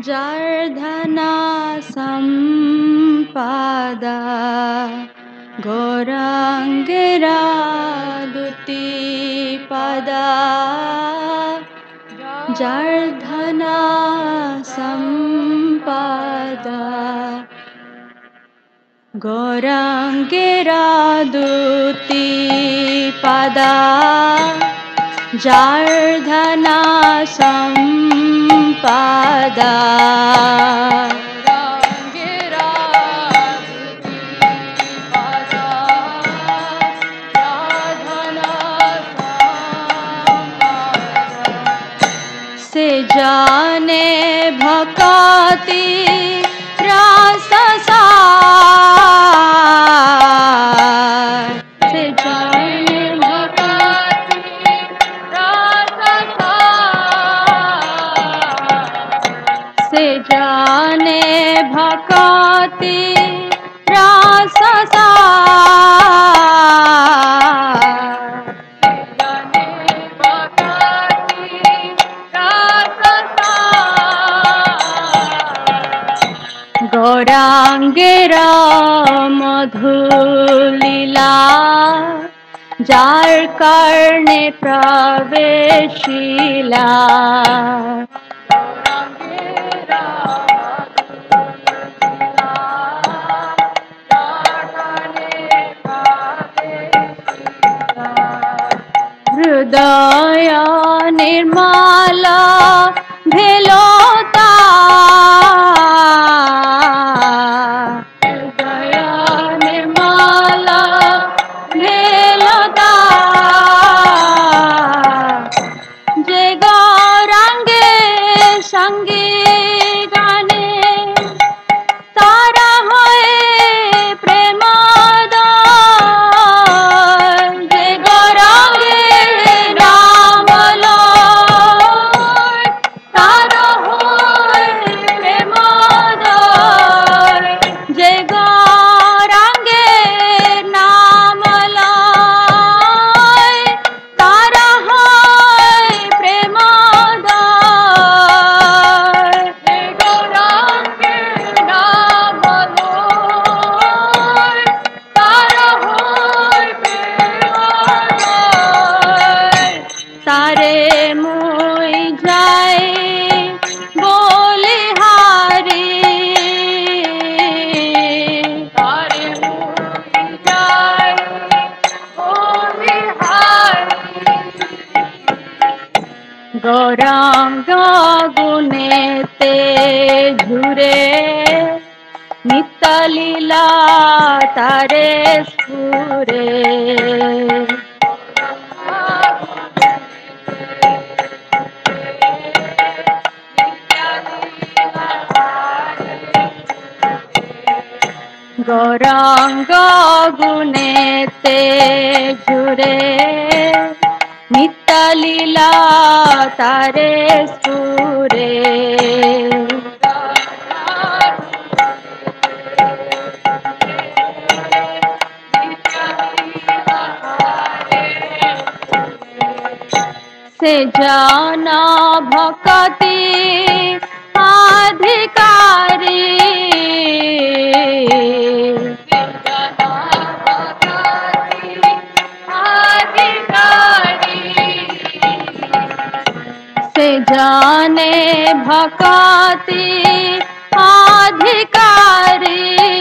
যার ধনা সম্পাদা গৌরাঙ্গেরা দুটি পদা যার ধনা সম্পাদা গৌরাঙ্গেরা দুটি পদা যার ধনা সম্পাদা से जाने भक्ति रस सार से जाने भक्ति रस सार से जाने भक्ति रस গৌরাঙ্গেরা মধুলীলা যার কর্ণে প্রবেশিলা হৃদয় নির্মলা ভেলতা হৃদয় নির্মলা ভেলতা যে গৌরাঙ্গে সঙ্গে গানে তারা হয় প্রেমাদয় যে গৌরাঙ্গে রাম লয় তারা হয় প্রেমাদয় যে গৌরাঙ্গে নাম লয় তারা হয় প্রেমাদয় যে গৌরাঙ্গে নাম লয় তারা হয় প্রেমাদয় তারে মুই যাই বলে হারি তারে মুই যাই বলে হারি গৌরাঙ্গ গুণেতে ঝুরে নিত্য লীলা তারে স্ফুরে গৌরাঙ্গ গুণেতে ঝুরে নিত্য লীলা তারে স্ফুরে से जाना भक्ति अधिकारी से जाने भक्ति अधिकारी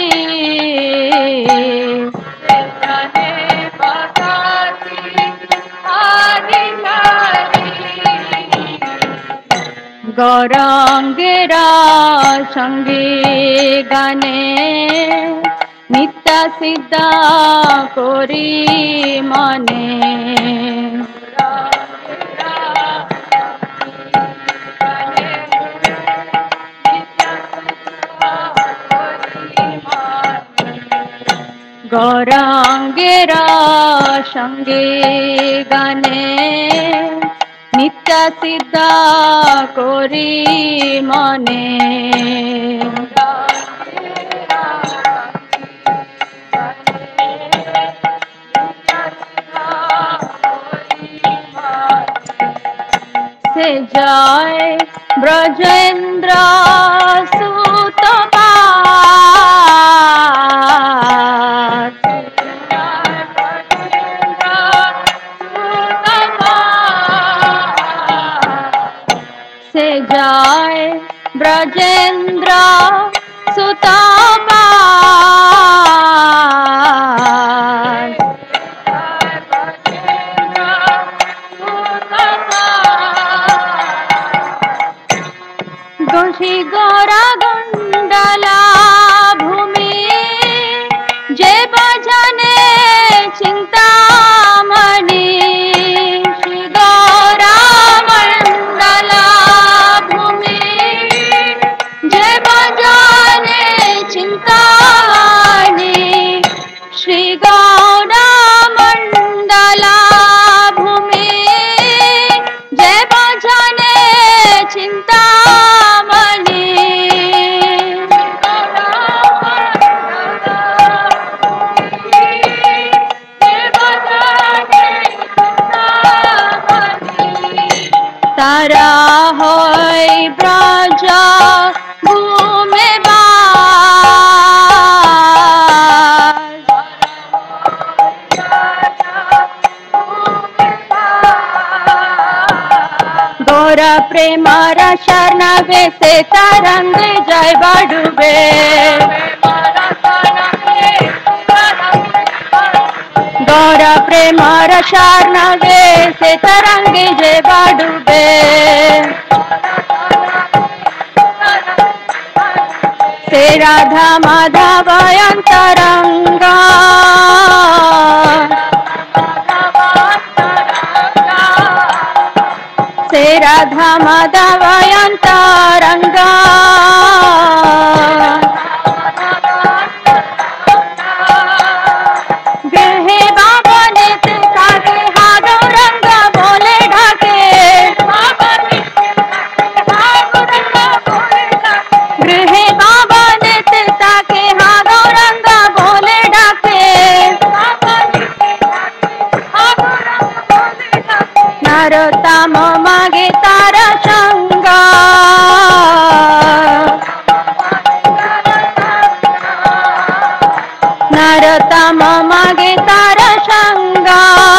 গৌরাঙ্গেরা সঙ্গে গানে নিত্য সিদ্ধা করি মনে গৌরাঙ্গেরা সঙ্গে গানে নিত্য সিদ্ধা করি মনে से जाए ब्रजेंद्र सुत से जाए ब्रजेंद्र सुत गोषी गोरा गुंडला भूमि जे भजने चिंतामणि श्री गौरा मंडला भूमि जे भजने चिंतामणि श्री गौरा मंडला भूमि जे भजने चिंता तारा होय ब्रज भूमि गौर प्रेम रशन से तरंग जय बडुबे गौर प्रेम रशन से तरंग जय बडुबे से राधा माधव अंतरंगा से राधा माधव अंतरंगा नरोत्तम मागे तारा संगा नरोत्तम मागे तारा संगा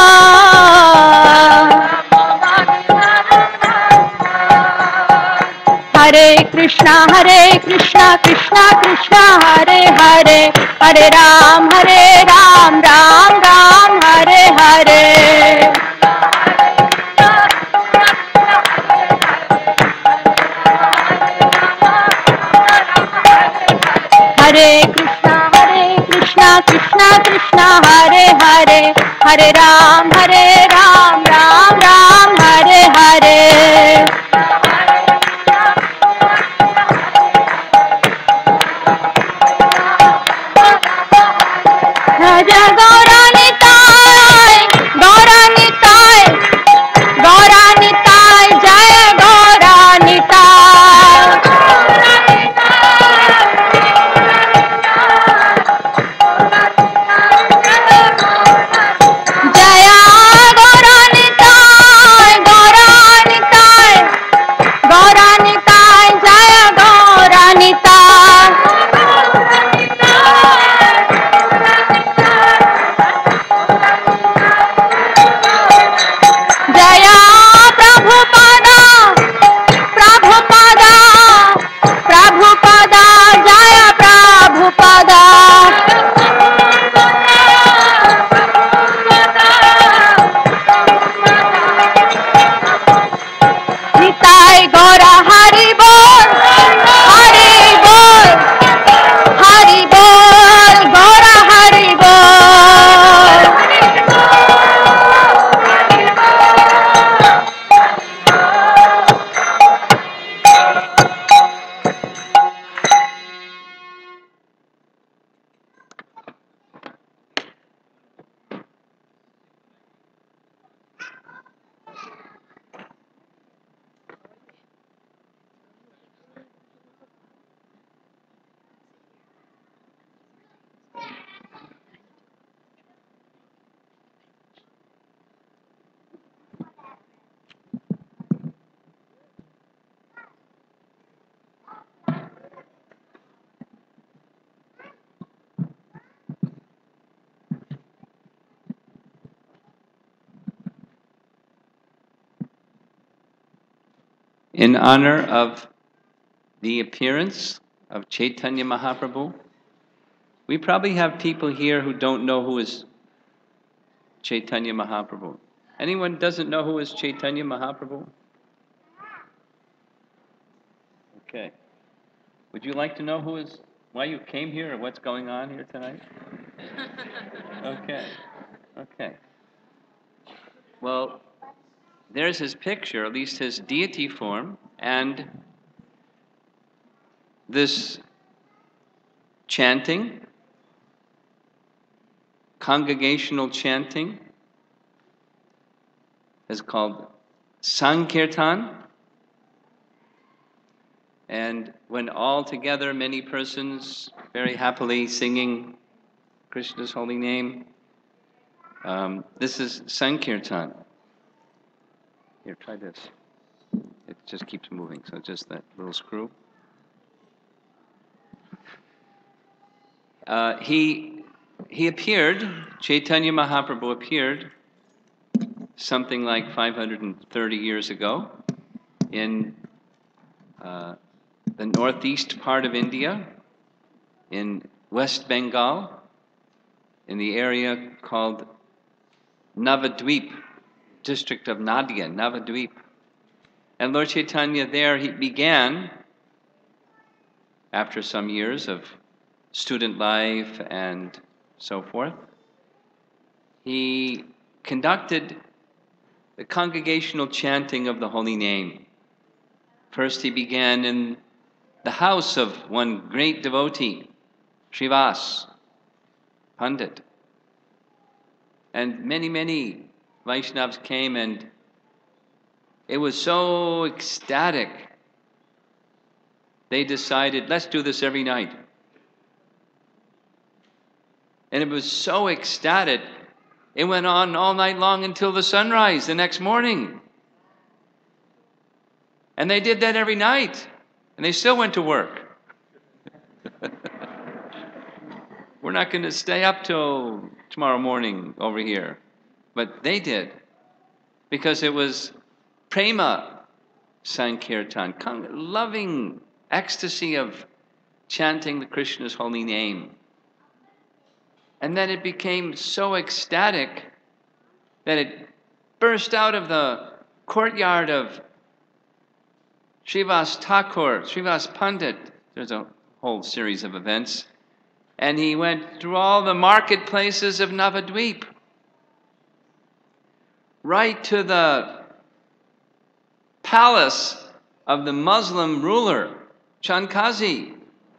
हरे कृष्णा कृष्णा कृष्णा हरे हरे हरे राम राम राम हरे हरे हरे कृष्णा कृष्णा कृष्णा हरे हरे हरे राम राम राम हरे हरे जय गौरा निताय गौरा निताय गौरा निताय जय Gaura Nitai Jaya Gaura Nitai in honor of the appearance of Chaitanya Mahaprabhu. We probably have people here who don't know who is Chaitanya Mahaprabhu. Anyone doesn't know who is Chaitanya Mahaprabhu? Okay. Would you like to know why you came here or what's going on here tonight? Okay. Okay. Well, there's his picture, at least his deity form, and this chanting, congregational chanting, is called Sankirtan. And when all together, many persons very happily singing Krishna's holy name, this is Sankirtan. Here, try this. It just keeps moving, so just that little screw. He appeared, Chaitanya Mahaprabhu appeared something like 530 years ago in the northeast part of India, in West Bengal, in the area called Navadvip, district of Nadia, Navadvip. And Lord Chaitanya there, he began, after some years of student life and so forth, he conducted the congregational chanting of the holy name. First he began in the house of one great devotee, Srivas Pandit. And many, many Vaishnavas came, and it was so ecstatic. They decided, let's do this every night. And it was so ecstatic, it went on all night long until the sunrise the next morning. And they did that every night, and they still went to work. We're not going to stay up till tomorrow morning over here. But they did, because it was prema sankirtan, loving ecstasy of chanting the Krishna's holy name. And then it became so ecstatic that it burst out of the courtyard of Srivas Thakur, Srivas Pandit. There's a whole series of events. And he went through all the marketplaces of Navadvip, right to the palace of the Muslim ruler, Chankazi.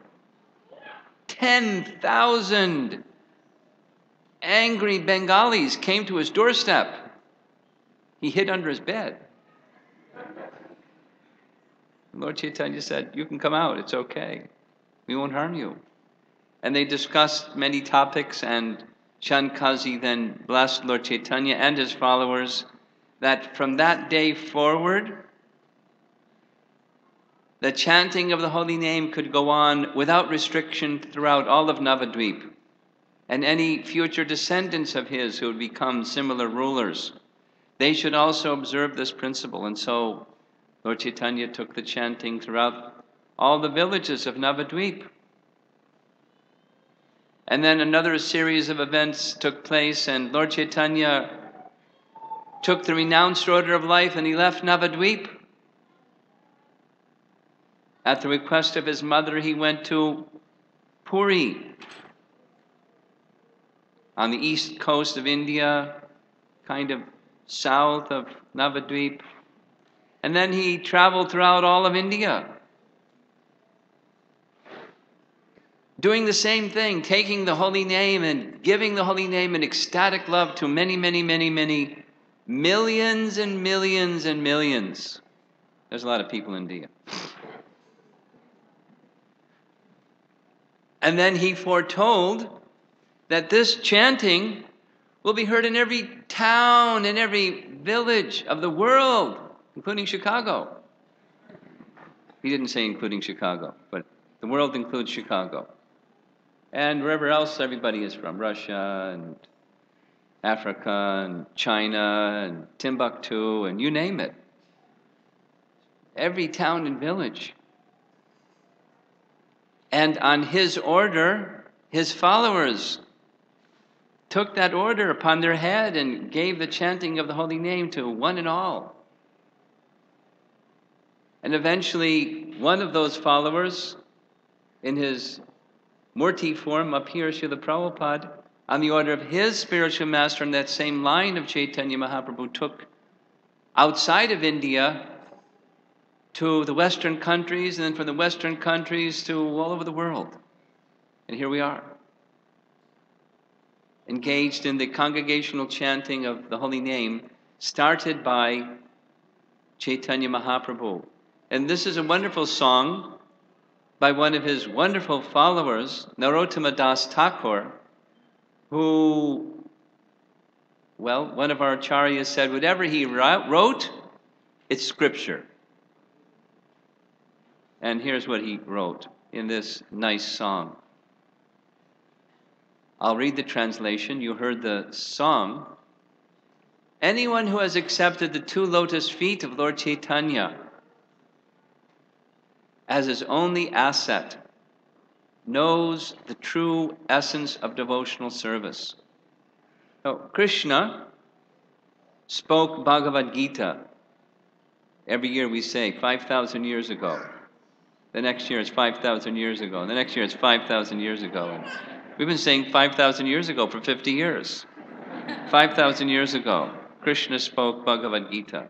10,000 angry Bengalis came to his doorstep. He hid under his bed. Lord Chaitanya said, you can come out, it's okay. We won't harm you. And they discussed many topics, and Chankazi then blessed Lord Chaitanya and his followers that from that day forward, the chanting of the holy name could go on without restriction throughout all of Navadvip. And any future descendants of his who would become similar rulers, they should also observe this principle. And so Lord Chaitanya took the chanting throughout all the villages of Navadvip. And then another series of events took place, and Lord Chaitanya took the renounced order of life, and he left Navadvip. At the request of his mother, he went to Puri, on the east coast of India, kind of south of Navadvip. And then he traveled throughout all of India, doing the same thing, taking the holy name and giving the holy name in ecstatic love to many, many, many, many millions and millions and millions. There's a lot of people in India. And then he foretold that this chanting will be heard in every town and every village of the world, including Chicago. He didn't say including Chicago, but the world includes Chicago. And wherever else everybody is from, Russia and Africa and China and Timbuktu and you name it. every town and village. And on his order, his followers took that order upon their head and gave the chanting of the holy name to one and all. And eventually, one of those followers, in his Murti form up here, Srila Prabhupada, on the order of his spiritual master in that same line of Chaitanya Mahaprabhu, took outside of India to the Western countries, and then from the Western countries to all over the world. And here we are, engaged in the congregational chanting of the holy name, started by Chaitanya Mahaprabhu. And this is a wonderful song by one of his wonderful followers, Narottama Das Thakur, who, well, one of our acharyas said, whatever he wrote, it's scripture. And here's what he wrote in this nice song. I'll read the translation. You heard the song. Anyone who has accepted the 2 lotus feet of Lord Chaitanya as his only asset knows the true essence of devotional service. So Krishna spoke Bhagavad Gita. Every year we say 5,000 years ago. The next year is 5,000 years ago. And the next year is 5,000 years ago. And we've been saying 5,000 years ago for 50 years. 5,000 years ago, Krishna spoke Bhagavad Gita.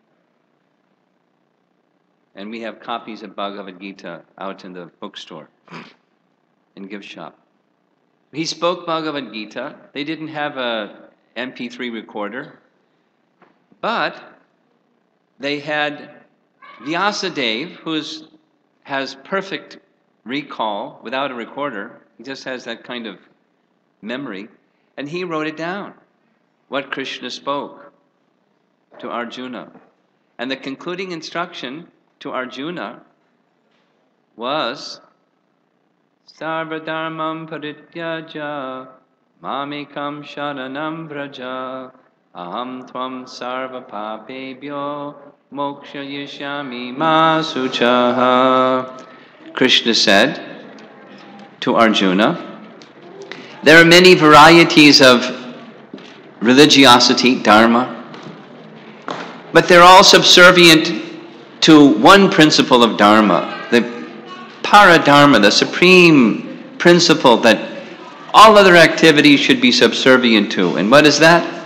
And we have copies of Bhagavad Gita out in the bookstore and gift shop. He spoke Bhagavad Gita. They didn't have a MP3 recorder, but they had Vyasadeva, who has perfect recall without a recorder. He just has that kind of memory. And he wrote it down, what Krishna spoke to Arjuna. And the concluding instruction to Arjuna was, Sarva dharmam parityaja mamekam sharanam vraja aham tvam sarva papebhyo moksha yishyami ma suchaha. Krishna said to Arjuna, there are many varieties of religiosity, dharma, but they're all subservient to one principle of dharma, the paradharma, the supreme principle that all other activities should be subservient to. And what is that?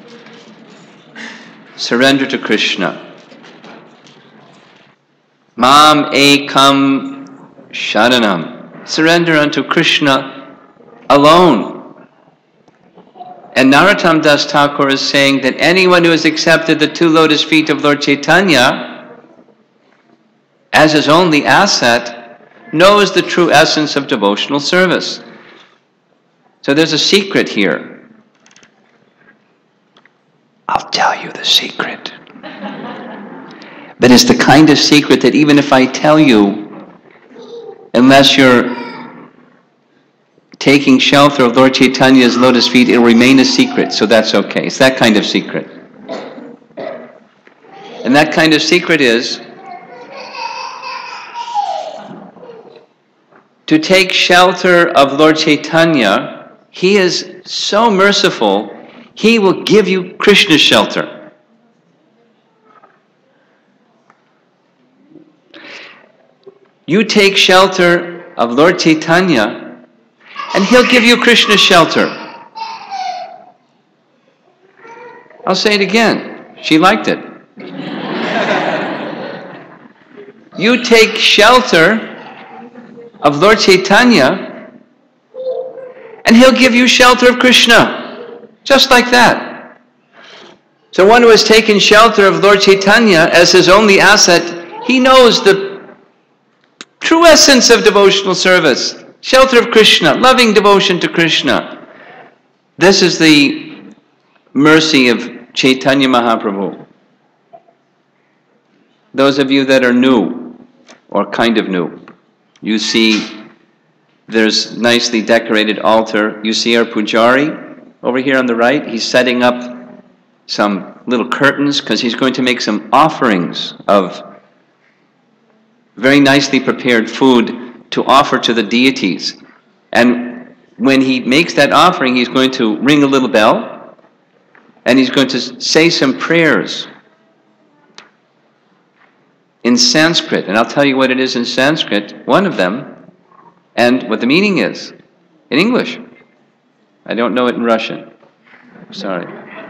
Surrender to Krishna. Mam ekam sharanam. Surrender unto Krishna alone. And Narottam Das Thakur is saying that anyone who has accepted the 2 lotus feet of Lord Chaitanya as his only asset knows the true essence of devotional service. So there's a secret here. I'll tell you the secret. But it's the kind of secret that even if I tell you, unless you're taking shelter of Lord Chaitanya's lotus feet, it'll remain a secret, so that's okay. It's that kind of secret. And that kind of secret is to take shelter of Lord Chaitanya. He is so merciful, he will give you Krishna's shelter. You take shelter of Lord Chaitanya, and he'll give you Krishna's shelter. I'll say it again. She liked it. You take shelter of Lord Chaitanya, and he'll give you shelter of Krishna. Just like that. So one who has taken shelter of Lord Chaitanya as his only asset, he knows the true essence of devotional service. Shelter of Krishna, loving devotion to Krishna. This is the mercy of Chaitanya Mahaprabhu. Those of you that are new, or kind of new, you see there's nicely decorated altar. You see our pujari over here on the right. He's setting up some little curtains because he's going to make some offerings of very nicely prepared food to offer to the deities. And when he makes that offering, he's going to ring a little bell, and he's going to say some prayers in Sanskrit. And I'll tell you what it is in Sanskrit, one of them, and what the meaning is in English. I don't know it in Russian. Sorry.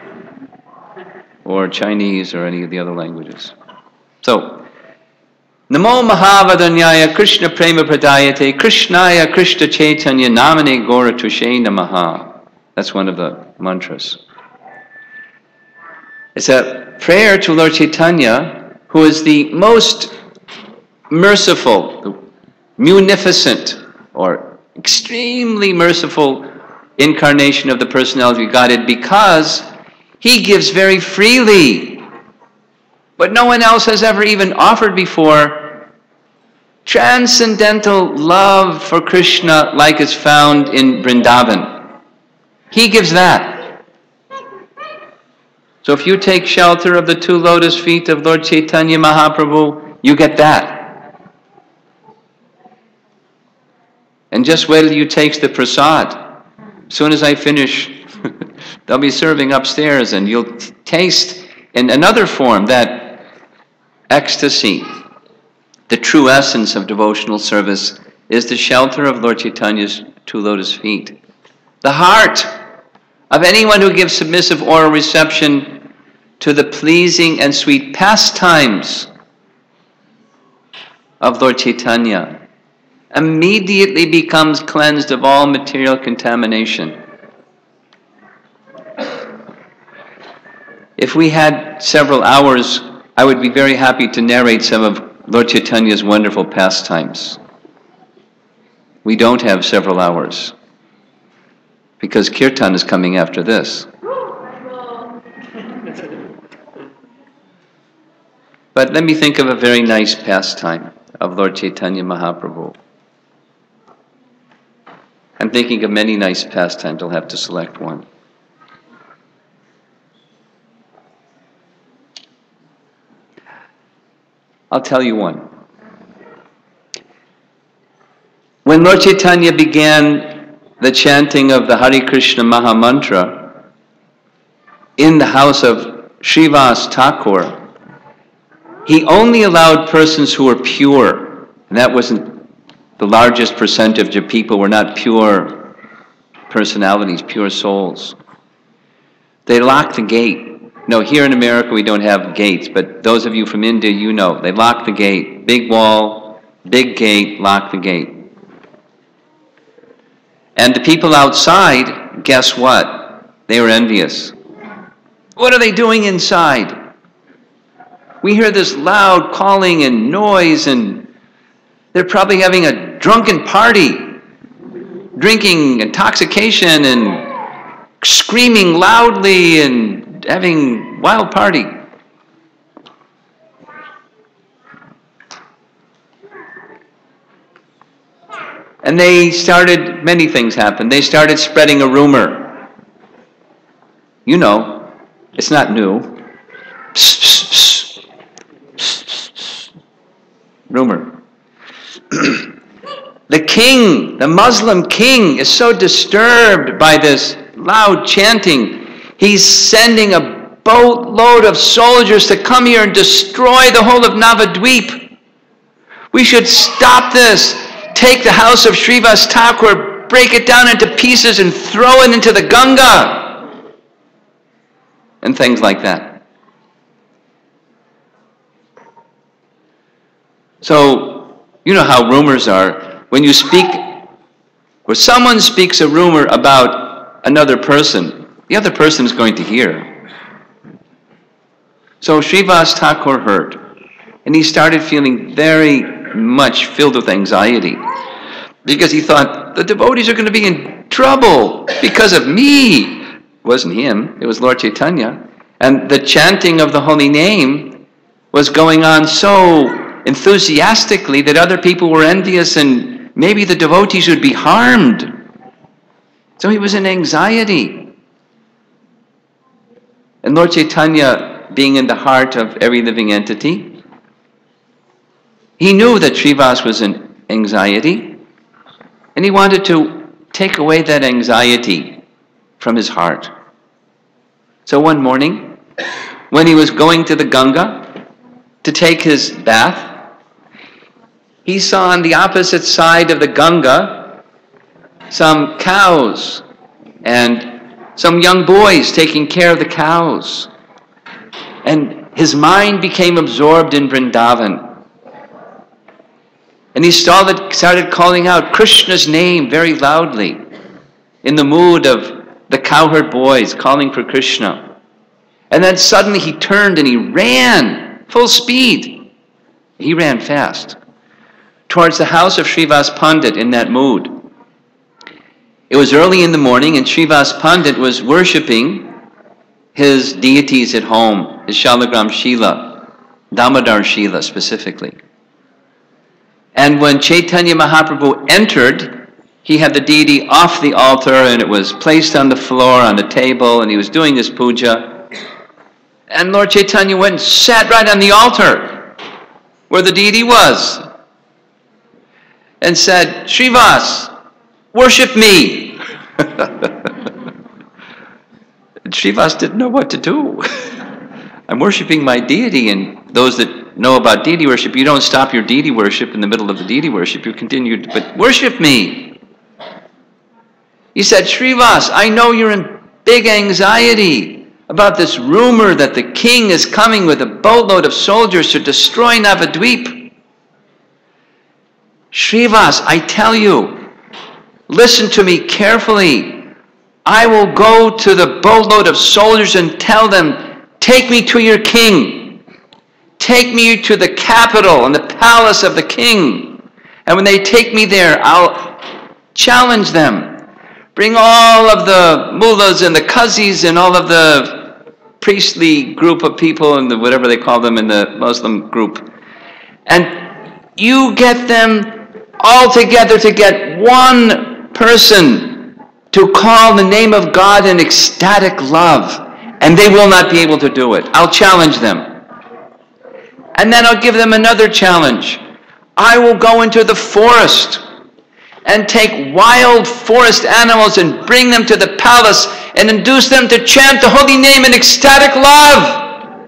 Or Chinese or any of the other languages. So, Namo Mahavadanyaya Krishna Prema Pradayate Krishnaya Krishna Chaitanya Namane Gora Tushe Namaha. That's one of the mantras. It's a prayer to Lord Chaitanya, who is the most merciful, munificent, or extremely merciful incarnation of the personality of Godhead, because he gives very freely, but no one else has ever even offered before, transcendental love for Krishna like is found in Vrindavan. He gives that. So if you take shelter of the two lotus feet of Lord Chaitanya Mahaprabhu, you get that. And just wait till you taste the prasad. As soon as I finish, they'll be serving upstairs, and you'll taste in another form that ecstasy. The true essence of devotional service is the shelter of Lord Chaitanya's two lotus feet. The heart of anyone who gives submissive oral reception to the pleasing and sweet pastimes of Lord Chaitanya immediately becomes cleansed of all material contamination. If we had several hours, I would be very happy to narrate some of Lord Chaitanya's wonderful pastimes. We don't have several hours, because Kirtan is coming after this. But let me think of a very nice pastime of Lord Chaitanya Mahaprabhu. I'm thinking of many nice pastimes. I'll have to select one. I'll tell you one. When Lord Chaitanya began the chanting of the Hare Krishna Maha Mantra in the house of Srivas Thakur, he only allowed persons who were pure, and that wasn't the largest percentage of people were not pure personalities, pure souls. They locked the gate. No, here in America we don't have gates, but those of you from India, you know, they locked the gate. Big wall, big gate, lock the gate. And the people outside, guess what? They were envious. What are they doing inside? We hear this loud calling and noise, and they're probably having a drunken party, drinking intoxication and screaming loudly and having wild party. And many things happened. They started spreading a rumor. You know, it's not new. Psst, psst, psst. Psst, psst. Rumor. The king, the Muslim king, is so disturbed by this loud chanting. He's sending a boatload of soldiers to come here and destroy the whole of Navadvip. We should stop this. Take the house of Srivas Thakur, break it down into pieces and throw it into the Ganga. And things like that. So, you know how rumors are. When you speak, or someone speaks a rumor about another person, the other person is going to hear. So Srivas Thakur heard, and he started feeling very much filled with anxiety, because he thought, the devotees are going to be in trouble because of me. It wasn't him, it was Lord Chaitanya. And the chanting of the holy name was going on so enthusiastically that other people were envious, and maybe the devotees would be harmed. So he was in anxiety. And Lord Chaitanya, being in the heart of every living entity, He knew that Srivas was in anxiety, and he wanted to take away that anxiety from his heart. So one morning, when he was going to the Ganga to take his bath, he saw on the opposite side of the Ganga some cows and some young boys taking care of the cows. And his mind became absorbed in Vrindavan. And he started calling out Krishna's name very loudly, in the mood of the cowherd boys calling for Krishna. And then suddenly he turned and he ran full speed. He ran fast towards the house of Srivas Pandit in that mood. It was early in the morning, and Srivas Pandit was worshipping his deities at home, his Shalagram Shila, Damodar Shila specifically. And when Chaitanya Mahaprabhu entered, he had the deity off the altar, and it was placed on the floor on the table, and he was doing his puja. And Lord Chaitanya went and sat right on the altar where the deity was and said, Srivas, worship me. Srivas didn't know what to do. I'm worshiping my deity, and those that know about deity worship, you don't stop your deity worship in the middle of the deity worship. You continue, but worship me. He said, Srivas, I know you're in big anxiety about this rumor that the king is coming with a boatload of soldiers to destroy Navadvip. Srivas, I tell you, listen to me carefully. I will go to the boatload of soldiers and tell them, take me to your king. Take me to the capital and the palace of the king. And when they take me there, I'll challenge them. Bring all of the mullahs and the qazis and all of the priestly group of people and whatever they call them in the Muslim group. And you get them all together to get one person to call the name of God in ecstatic love, and they will not be able to do it. I'll challenge them. And then I'll give them another challenge. I will go into the forest and take wild forest animals and bring them to the palace and induce them to chant the holy name in ecstatic love.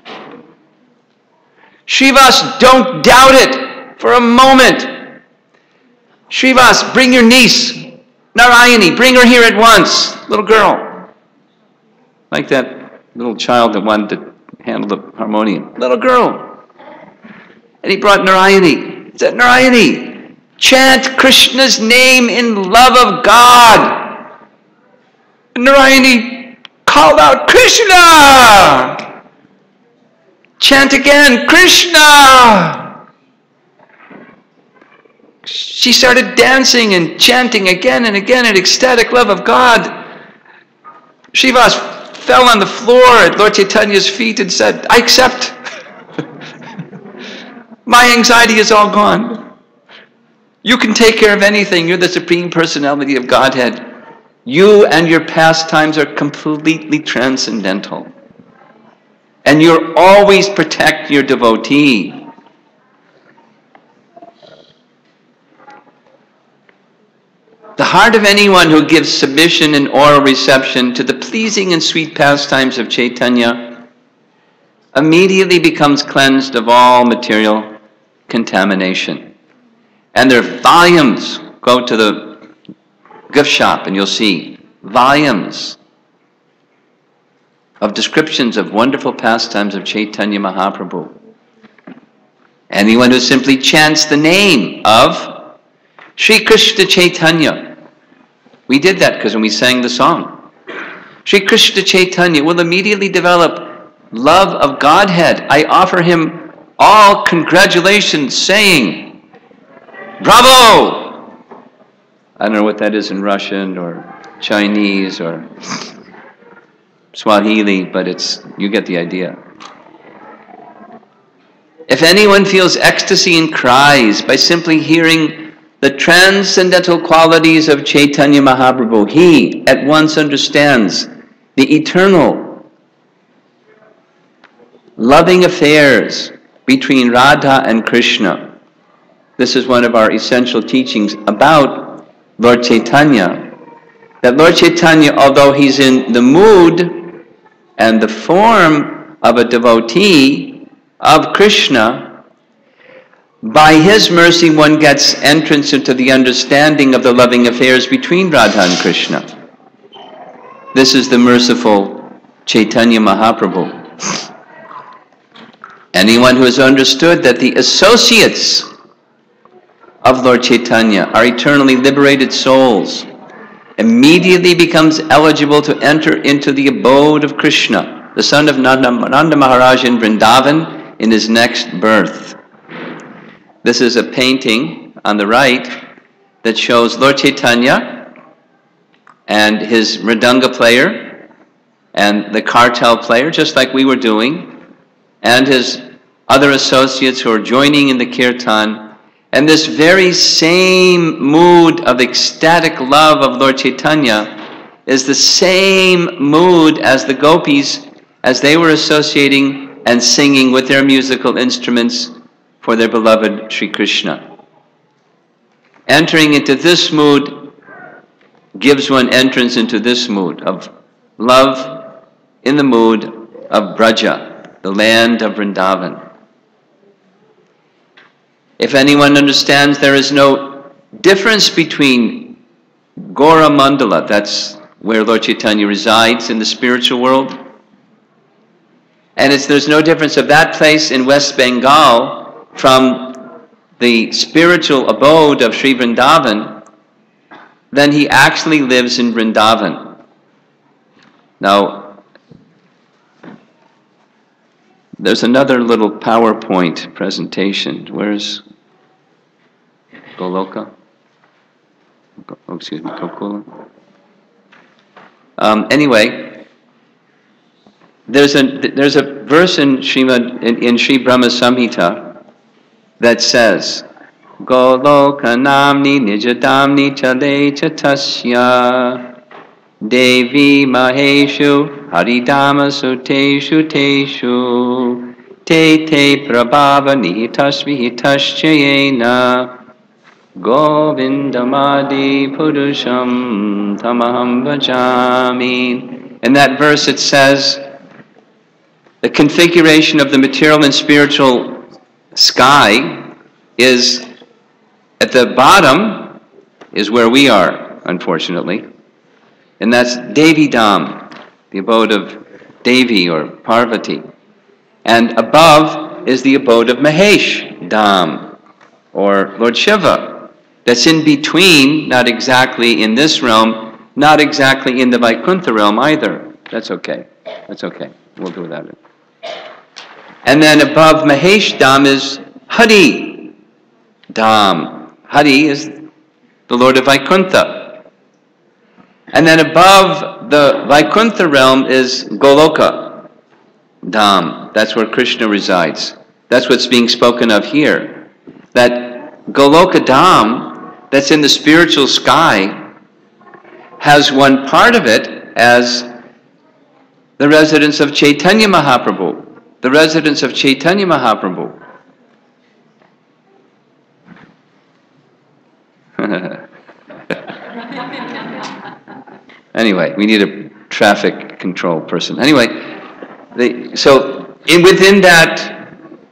Srivas, don't doubt it for a moment. Srivas, bring your niece, Narayani, bring her here at once, little girl. Like that little child that wanted to handle the harmonium. Little girl. And he brought Narayani. He said, Narayani, chant Krishna's name in love of God. And Narayani called out, Krishna! Chant again, Krishna! She started dancing and chanting again and again in ecstatic love of God. Srivas fell on the floor at Lord Chaitanya's feet and said, I accept. My anxiety is all gone. You can take care of anything. You're the Supreme Personality of Godhead. You and your pastimes are completely transcendental. And you'll always protect your devotee. The heart of anyone who gives submission and oral reception to the pleasing and sweet pastimes of Chaitanya immediately becomes cleansed of all material contamination. And there are volumes. Go to the gift shop and you'll see volumes of descriptions of wonderful pastimes of Chaitanya Mahaprabhu. Anyone who simply chants the name of Sri Krishna Chaitanya. We did that because when we sang the song. Sri Krishna Chaitanya will immediately develop love of Godhead. I offer him all congratulations, saying, Bravo! I don't know what that is in Russian or Chinese or Swahili, but you get the idea. If anyone feels ecstasy and cries by simply hearing the transcendental qualities of Chaitanya Mahaprabhu, he at once understands the eternal loving affairs between Radha and Krishna. this is one of our essential teachings about Lord Chaitanya, that Lord Chaitanya, although he's in the mood and the form of a devotee of Krishna, by his mercy one gets entrance into the understanding of the loving affairs between Radha and Krishna. This is the merciful Chaitanya Mahaprabhu. Anyone who has understood that the associates of Lord Chaitanya are eternally liberated souls immediately becomes eligible to enter into the abode of Krishna, the son of Nanda Maharaj in Vrindavan, in his next birth. This is a painting on the right that shows Lord Chaitanya and his mridanga player and the kartal player, just like we were doing, and his other associates who are joining in the kirtan. And this very same mood of ecstatic love of Lord Chaitanya is the same mood as the gopis as they were associating and singing with their musical instruments for their beloved Sri Krishna. Entering into this mood gives one entrance into this mood of love in the mood of Braja, the land of Vrindavan. If anyone understands there is no difference between Gaura Mandala, that's where Lord Chaitanya resides in the spiritual world, and there's no difference of that place in West Bengal from the spiritual abode of Sri Vrindavan, then he actually lives in Vrindavan. Now, there's another little PowerPoint presentation. Where's Goloka? Oh, excuse me, Gokula. Anyway, there's a verse in Sri Brahma Samhita that says, Goloka namni nijadamni chale chatasya Devi Maheshu Haridama Suteshu Teshu Te Te Prabhava Nihitasvi Hitaschayena Govindamadi Purusham Tamaham Bhajami. In that verse it says, the configuration of the material and spiritual sky is, at the bottom is where we are, unfortunately. And that's Devi Dham, the abode of Devi or Parvati. And above is the abode of Mahesh Dham, or Lord Shiva. That's in between, not exactly in this realm, not exactly in the Vaikuntha realm either. That's okay. That's okay. We'll do without it. And then above Mahesh Dham is Hari Dham. Hari is the Lord of Vaikuntha. And then above the Vaikuntha realm is Goloka Dham. That's where Krishna resides. That's what's being spoken of here. That Goloka Dham, that's in the spiritual sky, has one part of it as the residence of Chaitanya Mahaprabhu. The residence of Chaitanya Mahaprabhu. Anyway, we need a traffic control person. Anyway, within that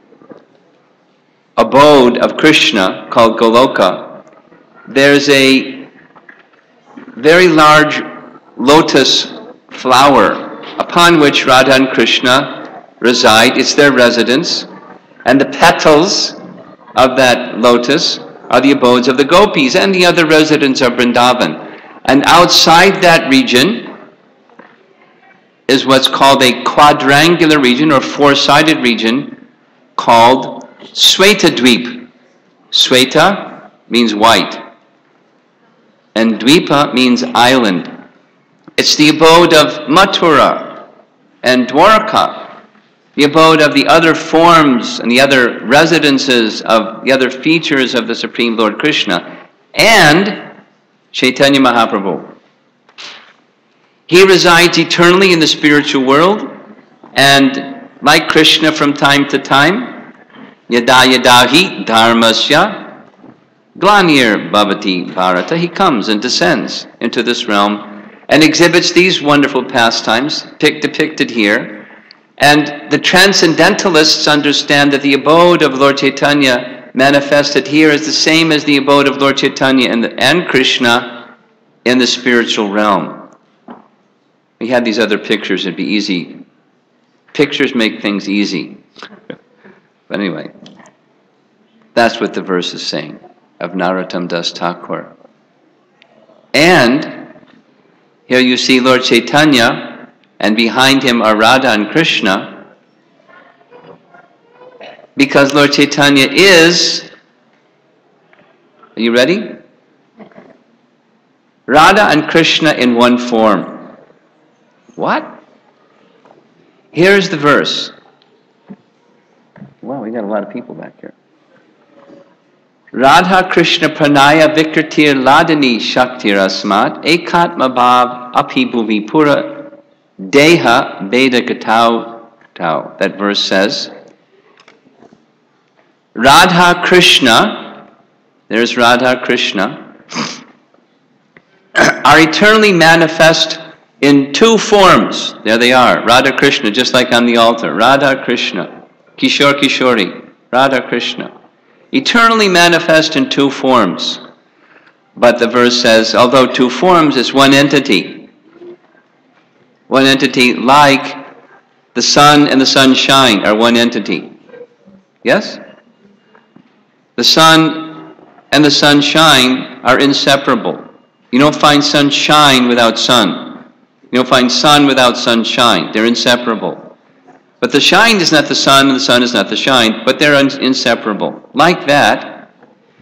abode of Krishna called Goloka, there's a very large lotus flower upon which Radha and Krishna reside. It's their residence. And the petals of that lotus are the abodes of the gopis and the other residents of Vrindavan. And outside that region is what's called a quadrangular region or four-sided region called Swetadweep. Sweta means white, and Dweepa means island. It's the abode of Mathura and Dwarka, the abode of the other forms and the other residences of the other features of the Supreme Lord Krishna, and Chaitanya Mahaprabhu. He resides eternally in the spiritual world, and like Krishna from time to time, yada yada hi dharmasya Glanir Bhavati Bharata, he comes and descends into this realm and exhibits these wonderful pastimes depicted here. And the transcendentalists understand that the abode of Lord Chaitanya manifested here is the same as the abode of Lord Chaitanya and Krishna in the spiritual realm. We had these other pictures, it'd be easy. Pictures make things easy. But anyway, that's what the verse is saying of Narottam Das Thakur. And here you see Lord Chaitanya, and behind him are Radha and Krishna, because Lord Chaitanya is, are you ready? Radha and Krishna in one form. What? Here's the verse. Wow, we got a lot of people back here. Radha Krishna Pranaya Vikratir Ladani Shaktir Asmat Ekatma Bhav Abhibhuvi Pura Deha Veda Gatau Tau. That verse says, Radha Krishna, there's Radha Krishna, are eternally manifest in two forms. There they are, Radha Krishna, just like on the altar. Radha Krishna, Kishore Kishori, Radha Krishna. Eternally manifest in two forms. But the verse says, although two forms, it's one entity. One entity, like the sun and the sunshine are one entity. Yes? The sun and the sunshine are inseparable. You don't find sunshine without sun. You don't find sun without sunshine. They're inseparable. But the shine is not the sun, and the sun is not the shine, but they're inseparable. Like that,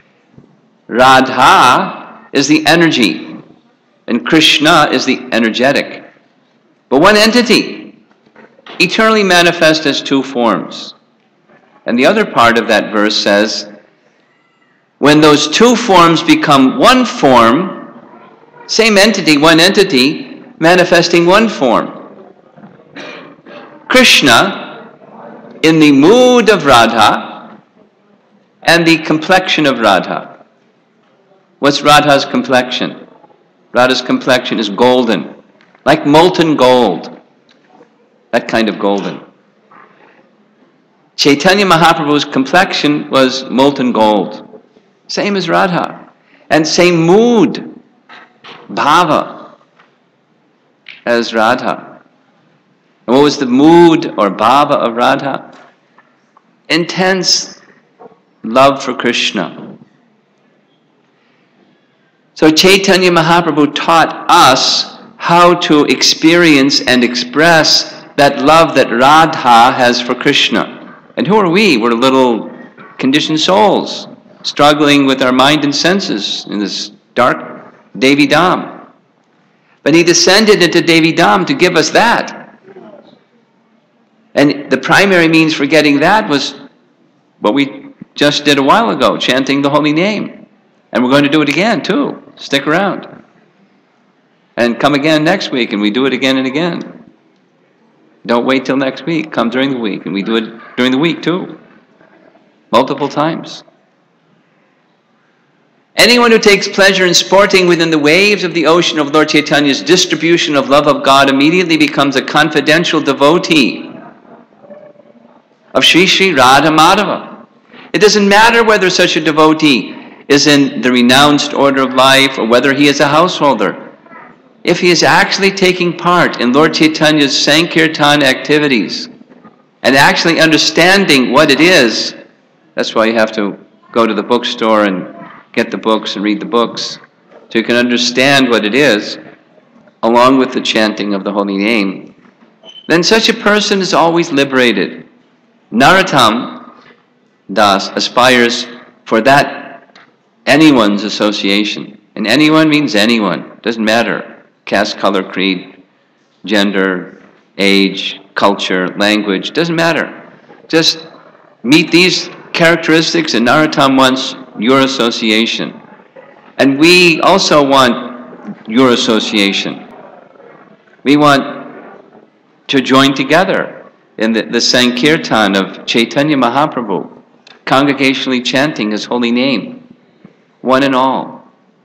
Radha is the energy, and Krishna is the energetic. But one entity, eternally manifest as two forms. And the other part of that verse says, when those two forms become one form, same entity, one entity, manifesting one form. Krishna in the mood of Radha and the complexion of Radha. What's Radha's complexion? Radha's complexion is golden, like molten gold. That kind of golden. Chaitanya Mahaprabhu's complexion was molten gold. Same as Radha. And same mood, bhava, as Radha. And what was the mood or bhava of Radha? Intense love for Krishna. So Chaitanya Mahaprabhu taught us how to experience and express that love that Radha has for Krishna. And who are we? We're little conditioned souls, struggling with our mind and senses in this dark Devi Dham. But he descended into Devi Dham to give us that. And the primary means for getting that was what we just did a while ago, chanting the holy name. And we're going to do it again too. Stick around. And come again next week, and we do it again and again. Don't wait till next week. Come during the week, and we do it during the week too. Multiple times. Anyone who takes pleasure in sporting within the waves of the ocean of Lord Chaitanya's distribution of love of God immediately becomes a confidential devotee of Sri Sri Radha Madhava. It doesn't matter whether such a devotee is in the renounced order of life or whether he is a householder. If he is actually taking part in Lord Chaitanya's Sankirtan activities and actually understanding what it is, that's why you have to go to the bookstore and get the books and read the books, so you can understand what it is, along with the chanting of the holy name, then such a person is always liberated. Narottam Das aspires for that anyone's association. And anyone means anyone. Doesn't matter. Caste, color, creed, gender, age, culture, language. Doesn't matter. Just meet these characteristics and Narottam wants your association. And we also want your association. We want to join together in the Sankirtan of Chaitanya Mahaprabhu, congregationally chanting his holy name. one and all.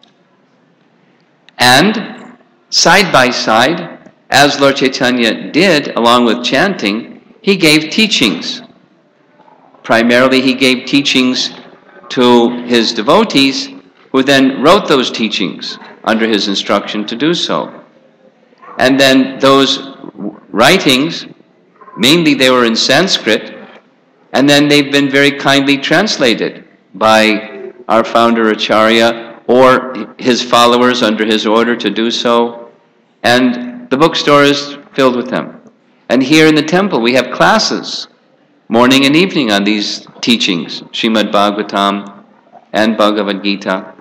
And side by side, as Lord Chaitanya did, along with chanting, he gave teachings. Primarily, he gave teachings to his devotees, who then wrote those teachings under his instruction to do so. And then those writings, mainly they were in Sanskrit, and then they've been very kindly translated by our founder Acharya or his followers under his order to do so. And the bookstore is filled with them. And here in the temple we have classes, morning and evening, on these teachings, Srimad Bhagavatam and Bhagavad Gita.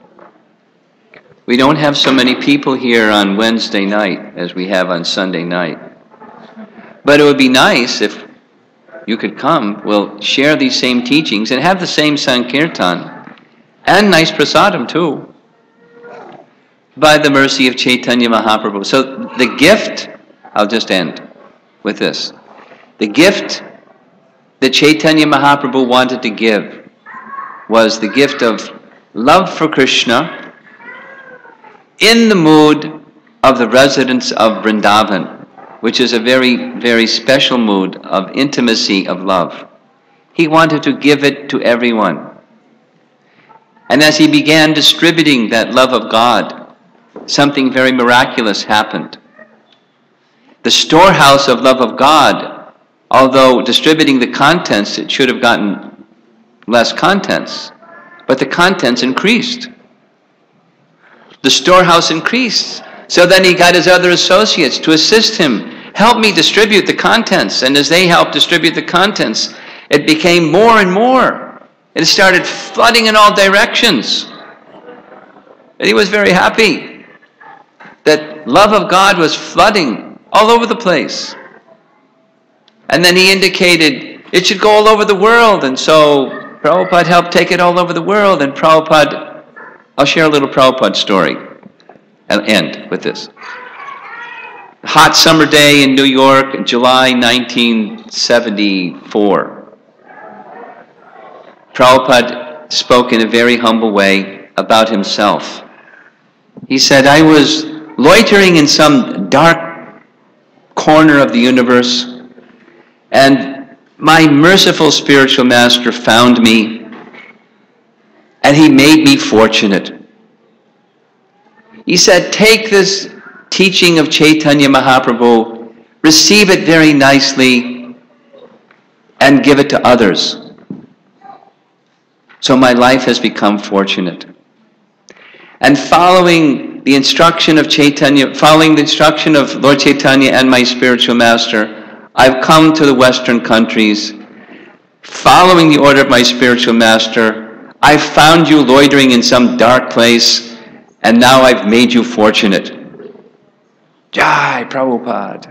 We don't have so many people here on Wednesday night as we have on Sunday night. But it would be nice if you could come. We'll share these same teachings and have the same Sankirtan and nice prasadam too, by the mercy of Chaitanya Mahaprabhu. So the gift, I'll just end with this. The gift that Chaitanya Mahaprabhu wanted to give was the gift of love for Krishna in the mood of the residents of Vrindavan, which is a very, very special mood of intimacy, of love. He wanted to give it to everyone. And as he began distributing that love of God, something very miraculous happened. The storehouse of love of God, although distributing the contents, it should have gotten less contents, but the contents increased. The storehouse increased. So then he got his other associates to assist him. Help me distribute the contents. And as they helped distribute the contents, it became more and more. It started flooding in all directions. And he was very happy that love of God was flooding all over the place. And then he indicated it should go all over the world. And so Prabhupada helped take it all over the world. And Prabhupada, I'll share a little Prabhupada story. I'll end with this. Hot summer day in New York, July 1974. Prabhupada spoke in a very humble way about himself. He said, I was loitering in some dark corner of the universe, and my merciful spiritual master found me, and he made me fortunate. He said, take this teaching of Chaitanya Mahaprabhu, receive it very nicely, and give it to others. So my life has become fortunate. And following the instruction of Chaitanya, following the instruction of Lord Chaitanya and my spiritual master, I've come to the Western countries. Following the order of my spiritual master, I found you loitering in some dark place, and now I've made you fortunate. Jai Prabhupada.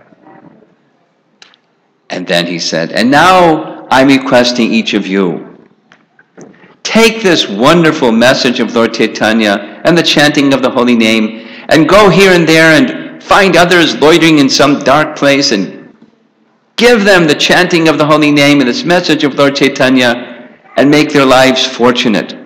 And then he said, and now I'm requesting each of you, take this wonderful message of Lord Chaitanya and the chanting of the holy name, and go here and there and find others loitering in some dark place and give them the chanting of the holy name and this message of Lord Chaitanya and make their lives fortunate.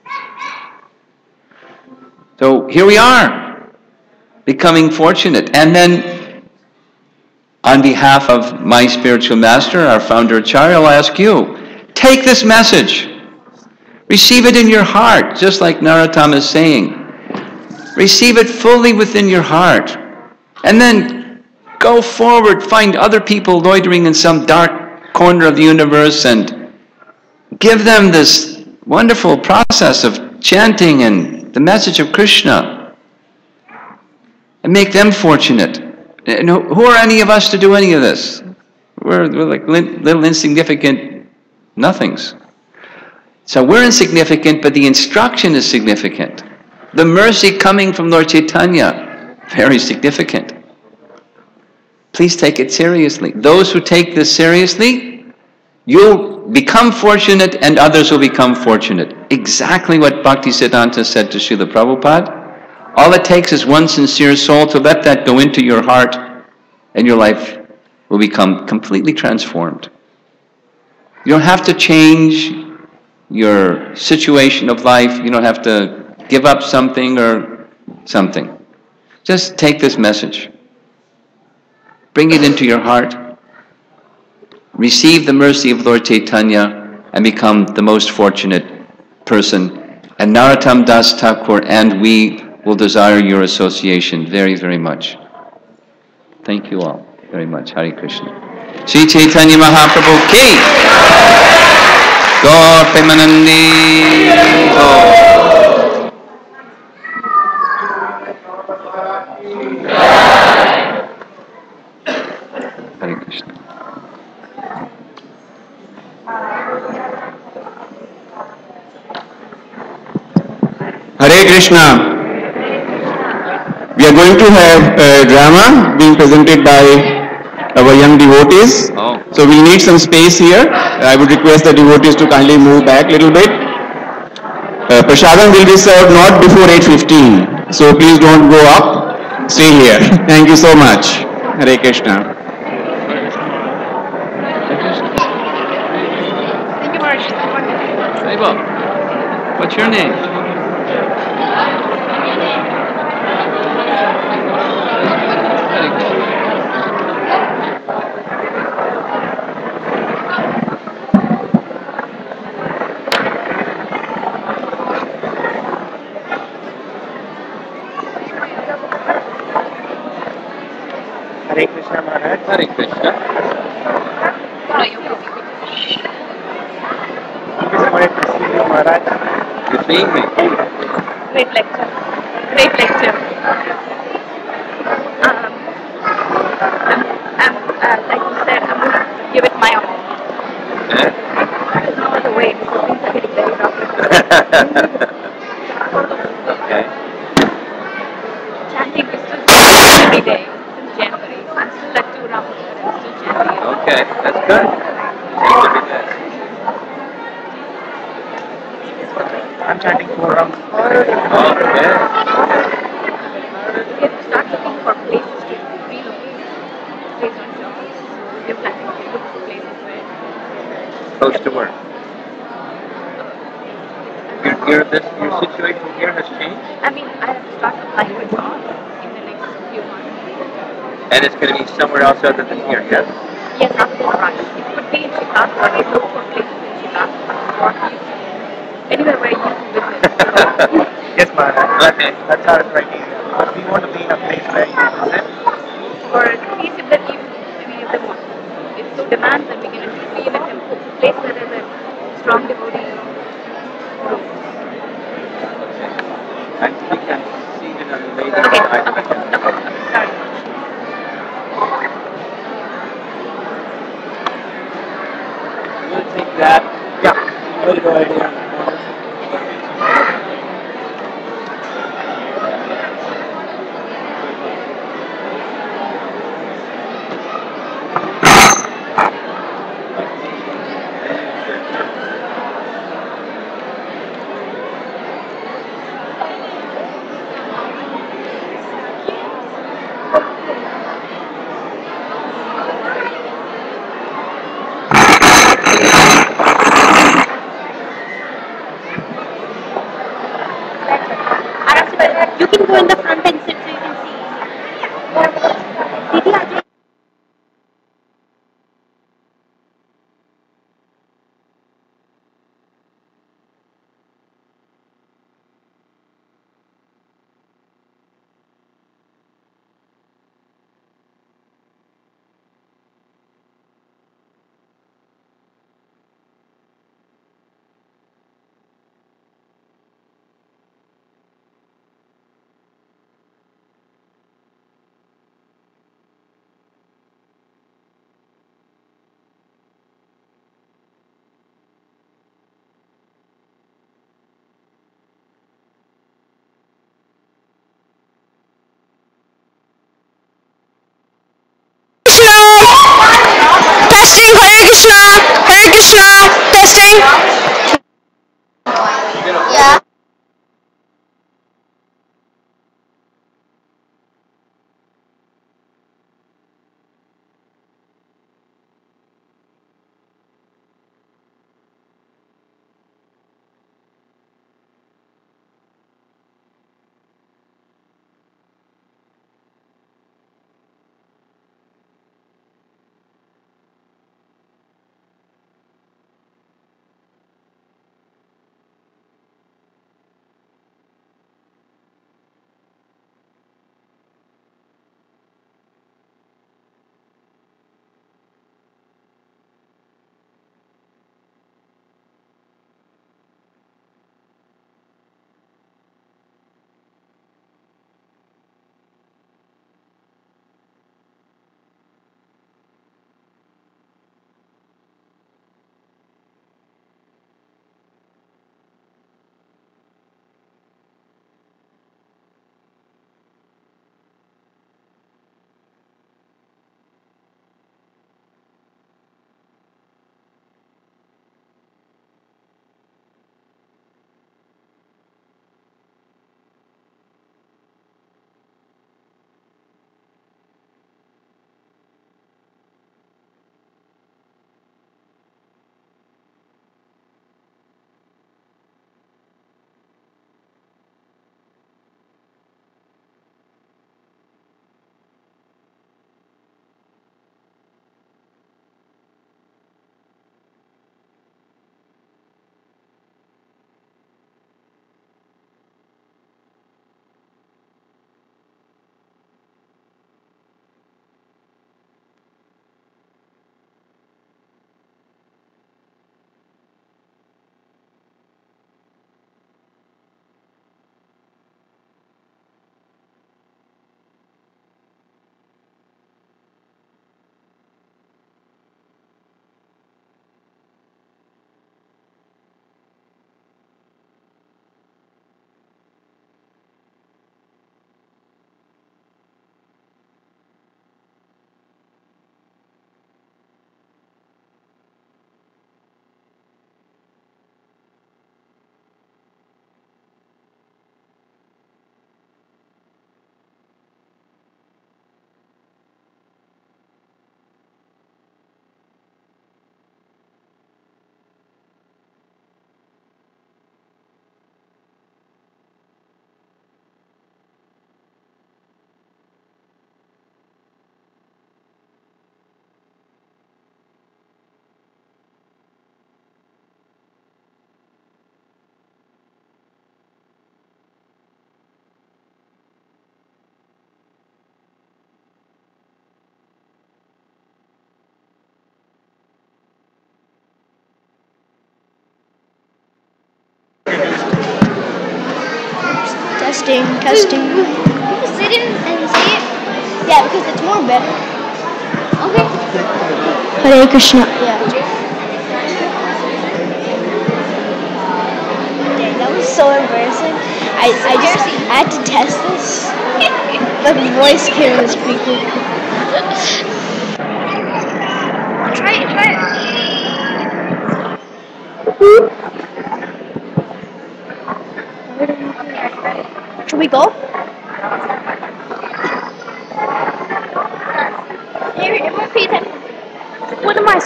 So here we are, becoming fortunate. And then, on behalf of my spiritual master, our founder Acharya, I'll ask you, take this message. Receive it in your heart, just like Narottam is saying. Receive it fully within your heart. And then go forward, find other people loitering in some dark corner of the universe and give them this wonderful process of chanting and the message of Krishna, and make them fortunate. And who are any of us to do any of this? We're like little insignificant nothings. So we're insignificant, but the instruction is significant. The mercy coming from Lord Chaitanya, very significant. Please take it seriously. Those who take this seriously, you'll become fortunate and others will become fortunate. Exactly what Bhaktisiddhanta said to Srila Prabhupada. All it takes is one sincere soul to let that go into your heart, and your life will become completely transformed. You don't have to change your situation of life. You don't have to give up something or something. Just take this message, bring it into your heart, receive the mercy of Lord Chaitanya, and become the most fortunate person. And Narottam Das Thakur and we will desire your association very, very much. Thank you all very much. Hare Krishna. Sri Chaitanya Mahaprabhu ki Gaur Premanandi Gaur. Hare Krishna. Hare Krishna. We are going to have a drama being presented by our young devotees. Oh. So we need some space here. I would request the devotees to kindly move back a little bit. Prasadam will be served not before 8:15. So please don't go up. Stay here. Thank you so much. Hare Krishna. Thank you, Maharaj. Saiba, what's your name? Hare Krishna Maharaj. Hare Krishna. You're seeing me. Great lecture. Great lecture. Like you said, I'm going to give it my all. Eh? There's no other way because things are getting very rough. Okay. Chanting is still every day since January. I'm still at 2 rounds, but I'm still chanting. Okay, that's good. Change every day. I'm chanting 4 rounds. Okay. We have to start looking for places to relocate based on jobs. So we're planning to look for places where Close to work. Your situation here has changed, I mean, I have to start applying for jobs in the next few months. and it's going to be somewhere else other than here, yes? Yes, after the rush. It could be in Chicago. I look for places in Chicago or Houston. Anywhere where you visit. Yes, Maharaj. Okay. That's our criteria. We want to be in a place where you visit. Or at least if if they want. If so demands, then we can at least be in a temple, place where there's a strong devotee group. I think I'm seated on the lady Okay, side. sorry. You want to take that? Yeah. You want to go right here in the corner? You can go in the front and sit so you can see. Didi, Ajay. Testing, testing. Sit in and see it. Yeah, because it's more better. Okay. Hare Krishna. Yeah. Dang, that was so embarrassing. I had to test this. The voice came was speaking. Try it. Should we go? Everyone pay attention. What am I?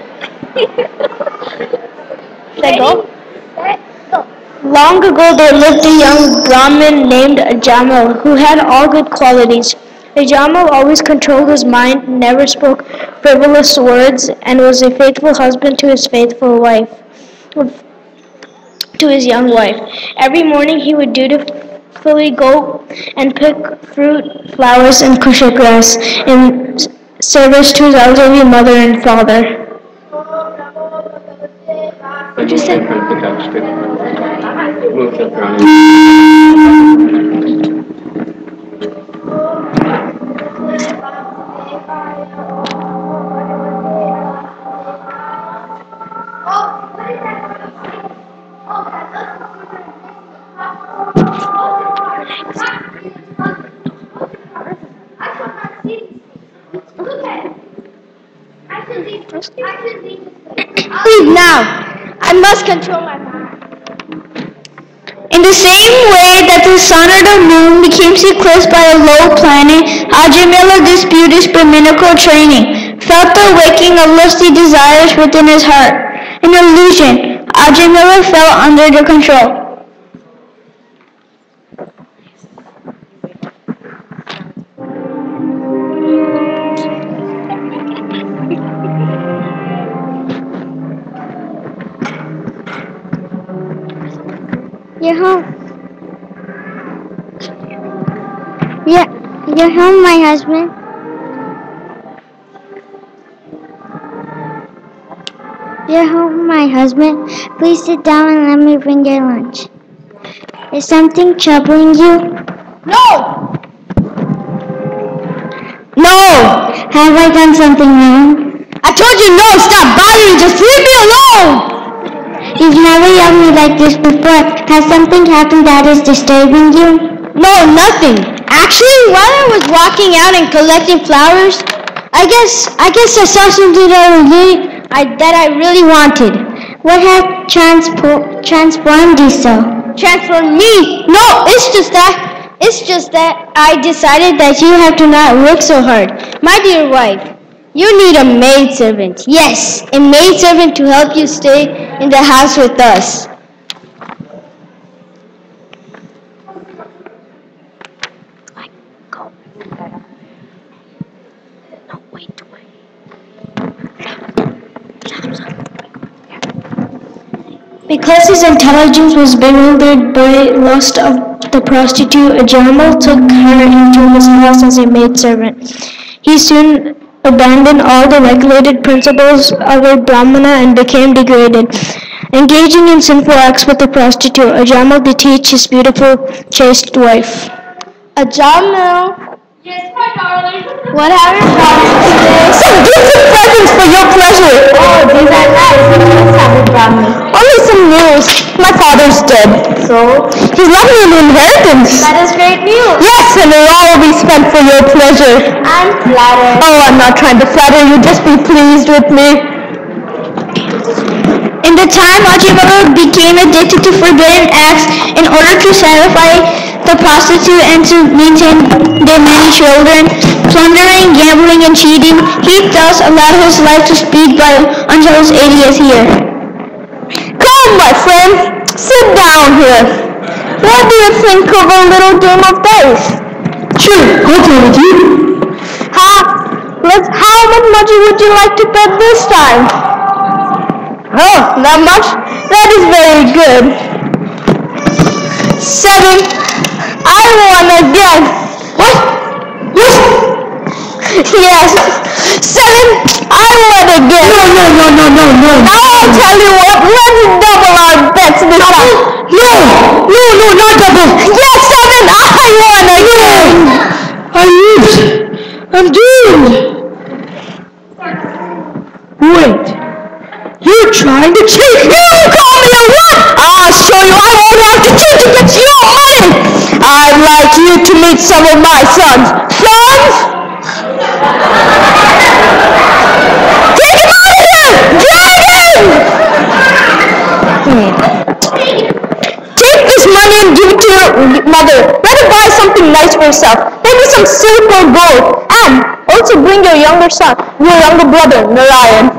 Should I go? Set, go. Long ago there lived a young Brahmin named Ajamal who had all good qualities. Ajamal always controlled his mind, never spoke frivolous words, and was a faithful husband to his faithful wife, to his young wife. Every morning he would dutifully go and pick fruit, flowers, and kusha grass in service to his elderly mother and father. What'd you say? Leave now. I must control my mind. In the same way that the sun or the moon becomes eclipsed by a low planet, Ajamila disputed his Brahminical training, felt the waking of lusty desires within his heart. An illusion. Ajamila fell under the control. You're home. Yeah, you're home, my husband. You're home, my husband. Please sit down and let me bring your lunch. Is something troubling you? No! No! Have I done something wrong? I told you no! Stop bothering! Just leave me alone! You've never yelled me like this before. Has something happened that is disturbing you? No, nothing. Actually, while I was walking out and collecting flowers, I guess I saw something that I really wanted. What has transformed you so? Transform me? No, it's just that I decided that you have to not work so hard. My dear wife, you need a maidservant. Yes, a maidservant to help you stay in the house with us. Because his intelligence was bewildered by lust of the prostitute, Ajamal took her into his house as a maidservant. He soon abandoned all the regulated principles of a Brahmana and became degraded. Engaging in sinful acts with the prostitute, Ajamal did teach his beautiful, chaste wife. Ajamal, Yes, my darling. what have you brought today? Some gifts and presents for your pleasure. Oh, these are nice. What else have you brought me? Only some news. My father's dead. So? He's left me an inheritance. That is great news. Yes, and it all will be spent for your pleasure. I'm flattered. Oh, I'm not trying to flatter you. Just be pleased with me. In the time Ajamala became addicted to forbidden acts in order to satisfy the prostitute and to maintain their many children, plundering, gambling, and cheating, he thus allowed his life to speed by until his 80th year. Come, my friend, sit down here. What do you think of a little game of dice? Sure, I'll play with you. How much money would you like to bet this time? Oh, not much? That is very good. 7. I won again. What? What? Yes. 7. I won again. No. I'll tell you what. Let's double our bets this time. No, not double. Yes, 7. sons. Sons! Take him out of here! Drag him! Take this money and give it to your mother. Let her buy something nice for herself. Maybe some silk or gold. And also bring your younger son, your younger brother, Narayan.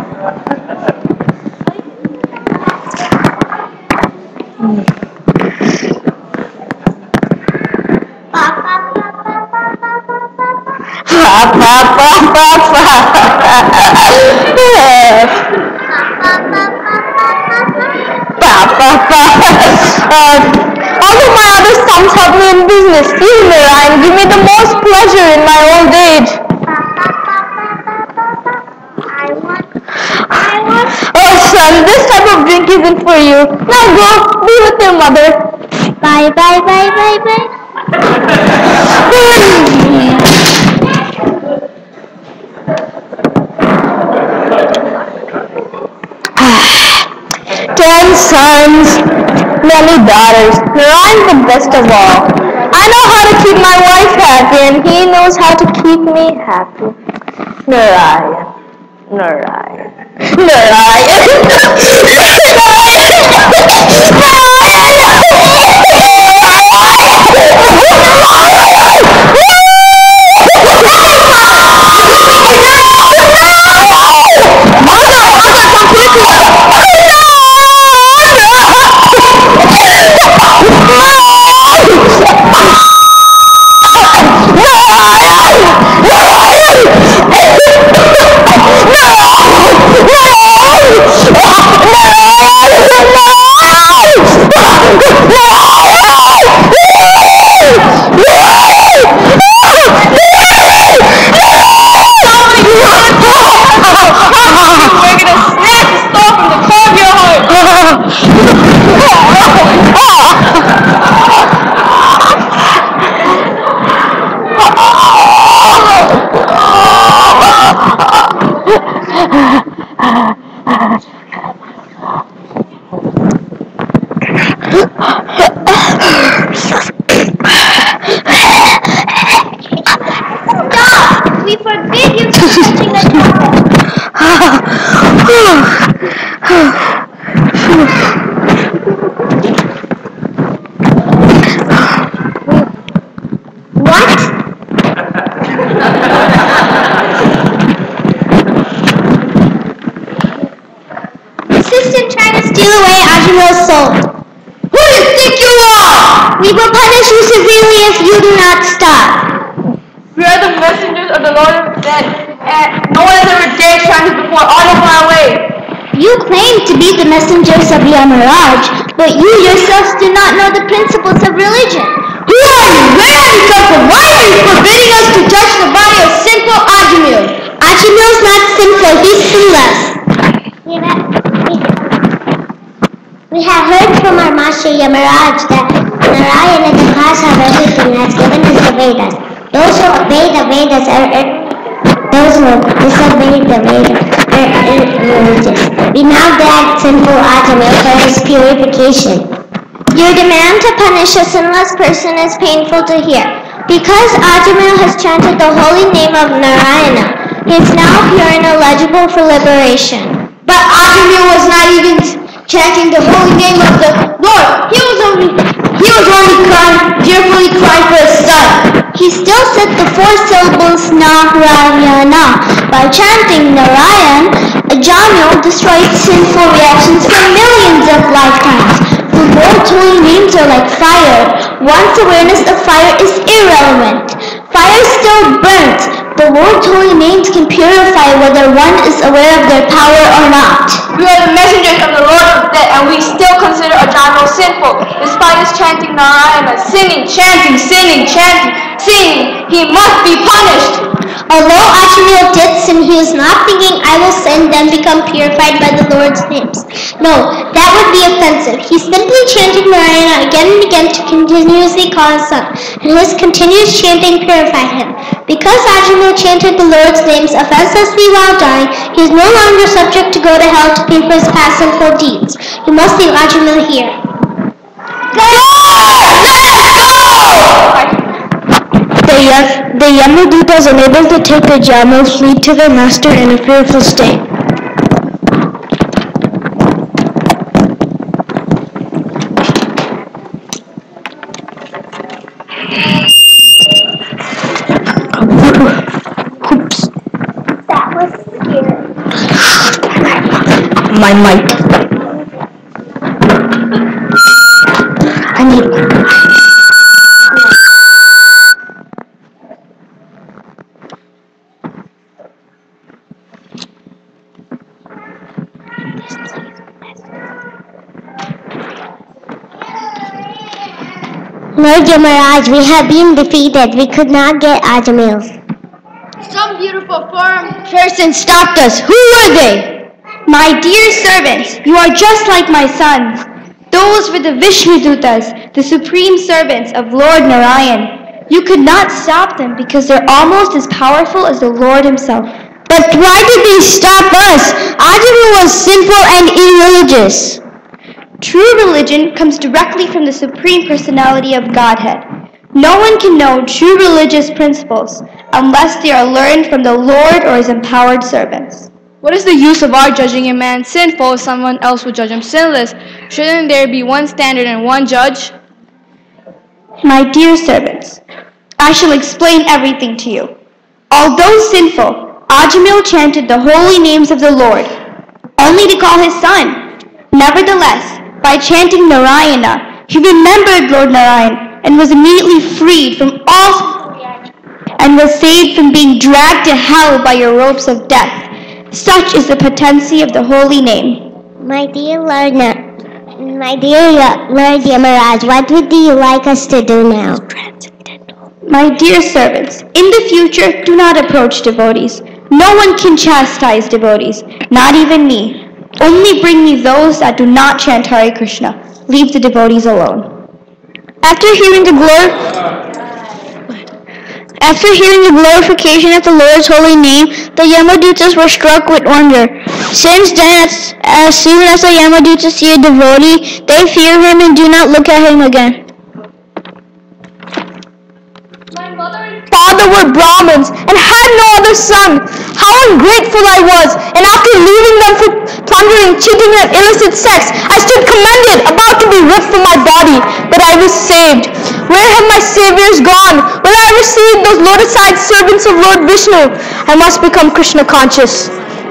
Although my other sons help me in business, you, Narayan, give me the most pleasure in my old age. Oh son, this type of drink isn't for you. Now go, be with your mother. Bye, bye, bye, bye, bye. 10 sons, many daughters. Narayan's the best of all. I know how to keep my wife happy, and he knows how to keep me happy. Narayan, Narayan, We forbid you from touching the chocolate. What? Assistant trying to steal away Ajumel's soul. Who do you think you are? We will punish you severely if you do not stop. We are the messengers of the Lord of Dead, and no one has ever dared try us before all of our way. You claim to be the messengers of Yamaraj, but you yourselves do not know the principles of religion. Who are you? Where have you come from? Why are you forbidding us to touch the body of sinful Ajamil? Ajamil is not sinful, he's sinless. We have heard from our master Yamaraj that Narayan and the class have everything that's given us the Vedas. Those who obey the Vedas those who disobey the Vedas are irreligious. We now drag sinful Ajamil for his purification. Your demand to punish a sinless person is painful to hear. Because Ajamil has chanted the holy name of Narayana, he is now pure and eligible for liberation. But Ajamil was not even chanting the holy name of the Lord. He was only tearfully crying for his son. He still said the 4 syllables Narayana. By chanting Narayan, Ajamil destroyed sinful reactions for millions of lifetimes. The Lord's holy names are like fire. One's awareness of fire is irrelevant. Fire still burns. The Lord's holy names can purify whether one is aware of their power or not. We are the messengers of the Lord of Dead, and we still consider Ajamil sinful, despite his chanting Narayana, singing, chanting, he must be punished. Although Ajamil did sin, he was not thinking, I will sin, then become purified by the Lord's names. No, that would be offensive. He simply chanted Narayana again and again to continuously call his son, and his continuous chanting purified him. Because Ajamil chanted the Lord's names offensively while dying, he is no longer subject to go to hell to pay for his past sinful deeds. You must leave Ajamil here. They Yamadutas, unable to take the Jamal, flee to their master in a fearful state. Oops, That was scary. my mic. I need. Lord Yamaraj, we have been defeated. We could not get Ajamil. Some beautiful foreign person stopped us. Who were they? My dear servants, you are just like my sons. Those were the Vishnudutas, the supreme servants of Lord Narayan. You could not stop them because they're almost as powerful as the Lord himself. But why did they stop us? Ajamil was sinful and irreligious. True religion comes directly from the Supreme Personality of Godhead. No one can know true religious principles unless they are learned from the Lord or his empowered servants. What is the use of our judging a man sinful if someone else will judge him sinless? Shouldn't there be one standard and one judge? My dear servants, I shall explain everything to you. Although sinful, Ajamil chanted the holy names of the Lord, only to call his son. Nevertheless, by chanting Narayana, he remembered Lord Narayan and was immediately freed from all and was saved from being dragged to hell by your ropes of death. Such is the potency of the holy name. My dear Lord Yamaraj, what would you like us to do now? My dear servants, in the future, do not approach devotees. No one can chastise devotees, not even me. Only bring me those that do not chant Hare Krishna. Leave the devotees alone. After hearing the glorification of the Lord's holy name, the Yamadutas were struck with wonder. Since then, as soon as the Yamadutas see a devotee, they fear him and do not look at him again. My mother and father were Brahmins and had no other son. How ungrateful I was, and after leaving them for plundering, cheating, and illicit sex, I stood commended, about to be ripped from my body, but I was saved. Where have my saviors gone? Will I receive those lotus-eyed servants of Lord Vishnu? I must become Krishna conscious.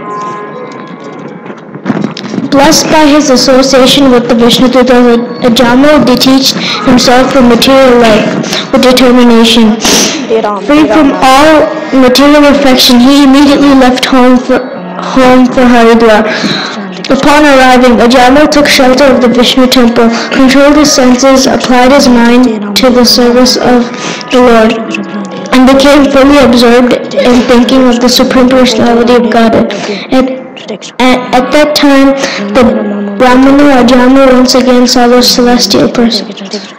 Blessed by his association with the Vishnudutas, Ajamil detached himself from material life with determination. Free from all material affection, he immediately left home for Haridwar. Upon arriving, Ajamil took shelter of the Vishnu temple, controlled his senses, applied his mind to the service of the Lord, and became fully absorbed in thinking of the Supreme Personality of Godhead. At that time, the Brahmana Ajamil once again saw those celestial persons.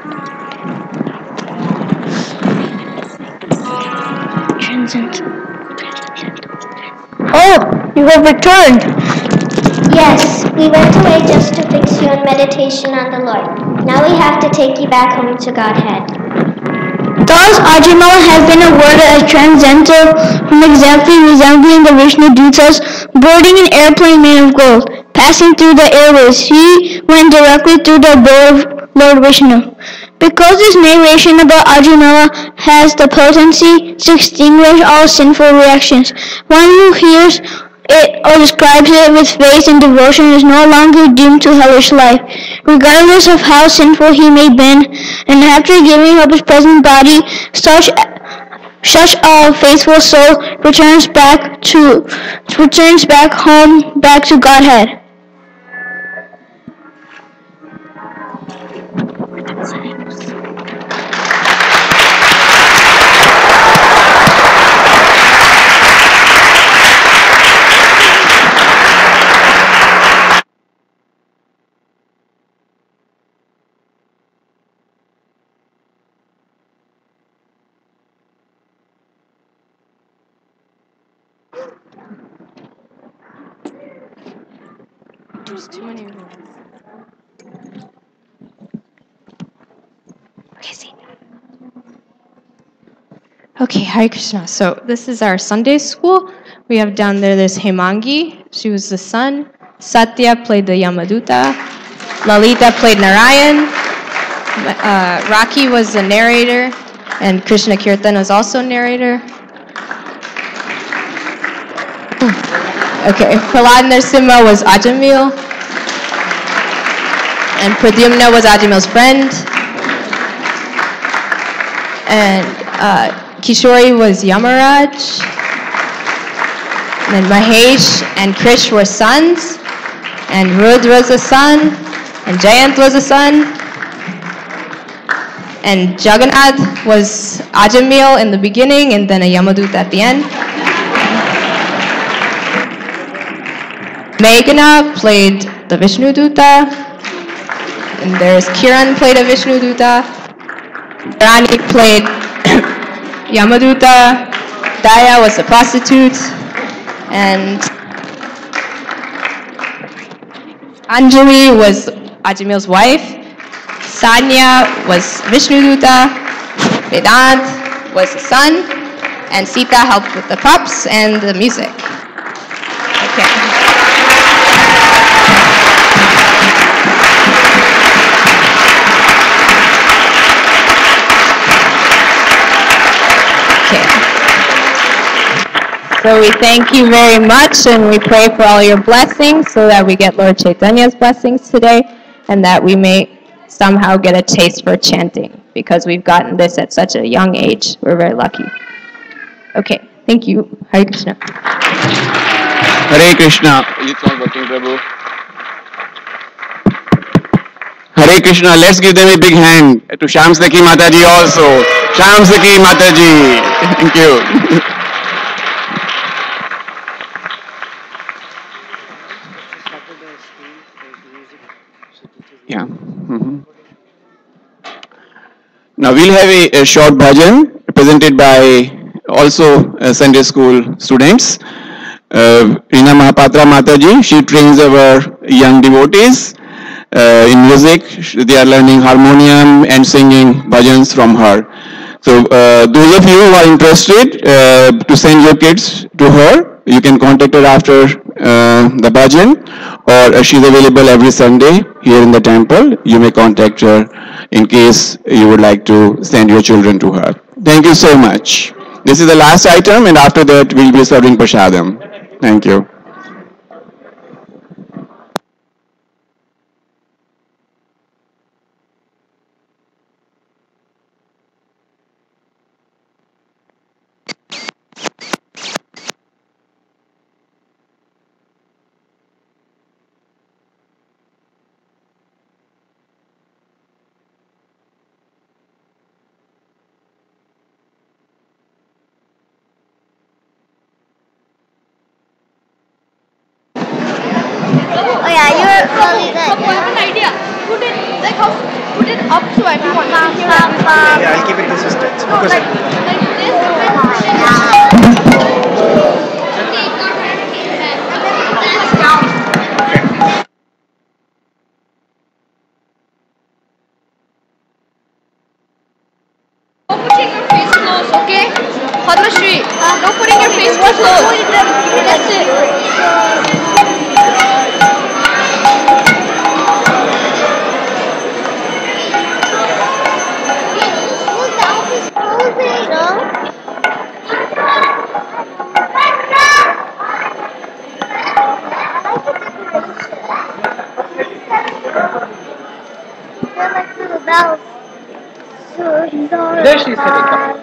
Oh, you have returned. Yes, we went away just to fix you on meditation on the Lord. Now we have to take you back home to Godhead. Thus, Ajamil has been awarded as transcendental from exactly resembling the Vishnudutas, boarding an airplane made of gold. Passing through the airways, he went directly through the abode of Lord Vishnu. Because this narration about Ajamila has the potency to extinguish all sinful reactions, one who hears it or describes it with faith and devotion is no longer doomed to hellish life, regardless of how sinful he may have been, and after giving up his present body, such a faithful soul returns back home, back to Godhead. There's too many. Okay, Hare Krishna. So this is our Sunday school. We have down there this Hemangi. She was the sun. Satya played the Yamaduta. Lalita played Narayan. Raki was the narrator. And Krishna Kirtan was also narrator. Okay, Prahlad Narasimha was Ajamil. And Pradyumna was Ajamil's friend. And Kishori was Yamaraj. And then Mahesh and Krish were sons. And Rudra was a son. And Jayant was a son. And Jagannath was Ajamil in the beginning and then a Yamadut at the end. Meghna played the Vishnuduta. And there's Kiran played a Vishnuduta. Rani played Yamaduta. Daya was a prostitute. And Anjali was Ajamil's wife. Sanya was Vishnuduta. Vedant was the son. And Sita helped with the props and the music. Okay. So we thank you very much and we pray for all your blessings so that we get Lord Chaitanya's blessings today and that we may somehow get a taste for chanting because we've gotten this at such a young age. We're very lucky. Okay, thank you. Hare Krishna. Hare Krishna. It's not working, Prabhu. Hare Krishna. Let's give them a big hand to Sham Sakhi Mataji also. Sham Sakhi Mataji. Thank you. Yeah. Now we'll have a short bhajan presented by also Sunday school students. Reena Mahapatra Mataji, she trains our young devotees in music. They are learning harmonium and singing bhajans from her. So those of you who are interested to send your kids to her, you can contact her after the bhajan, or she's available every Sunday here in the temple. You may contact her in case you would like to send your children to her. Thank you so much. This is the last item, and after that we'll be serving prasadam. Thank you. Oh yeah, you're really good. I have an idea. Put it up so everyone can hear it. Yeah, I'll keep it consistent. No, Because like this. No putting your face close, okay? Padmashri, no putting your face too close. That's it. They're like little bells. there she's sitting.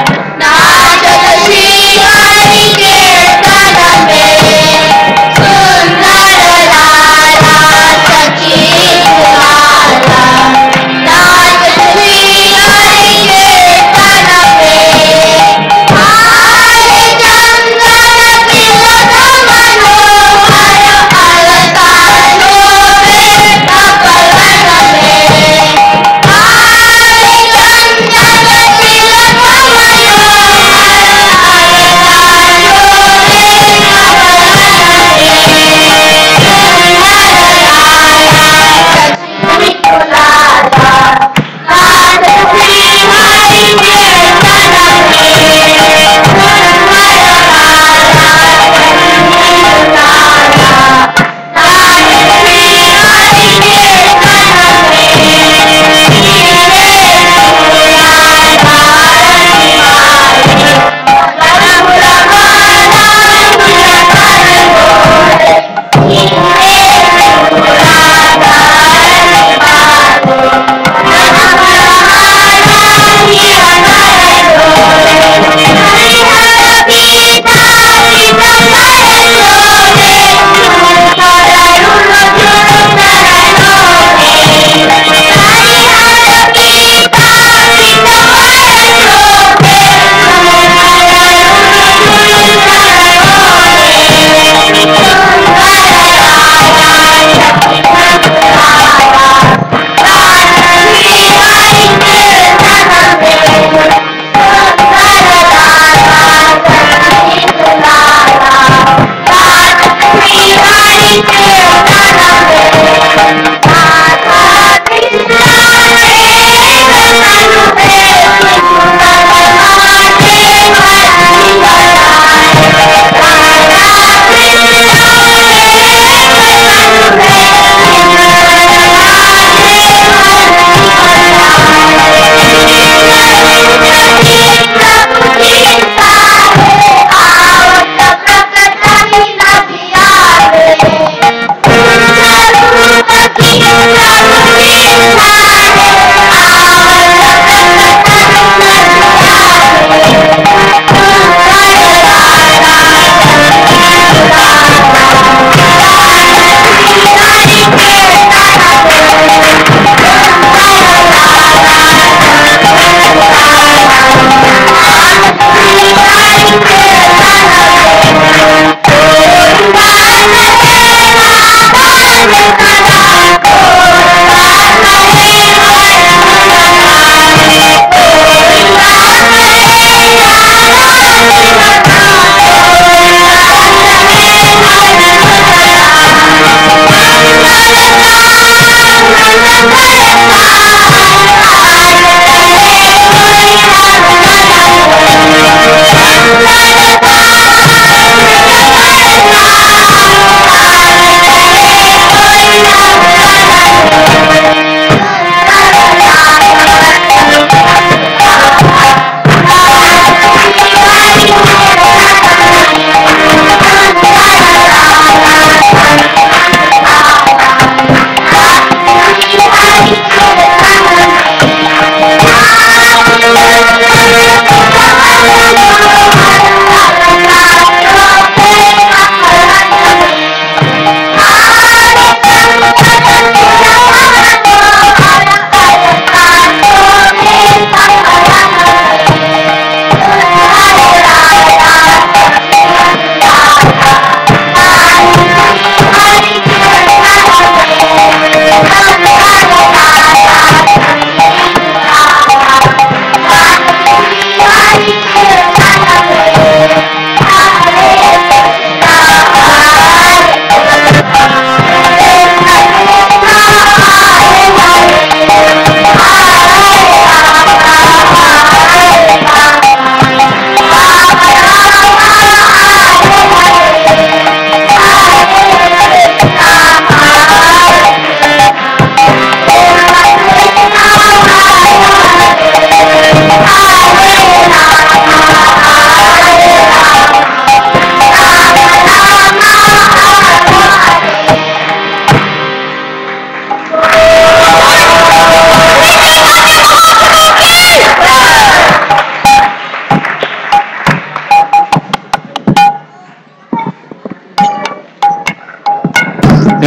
Hare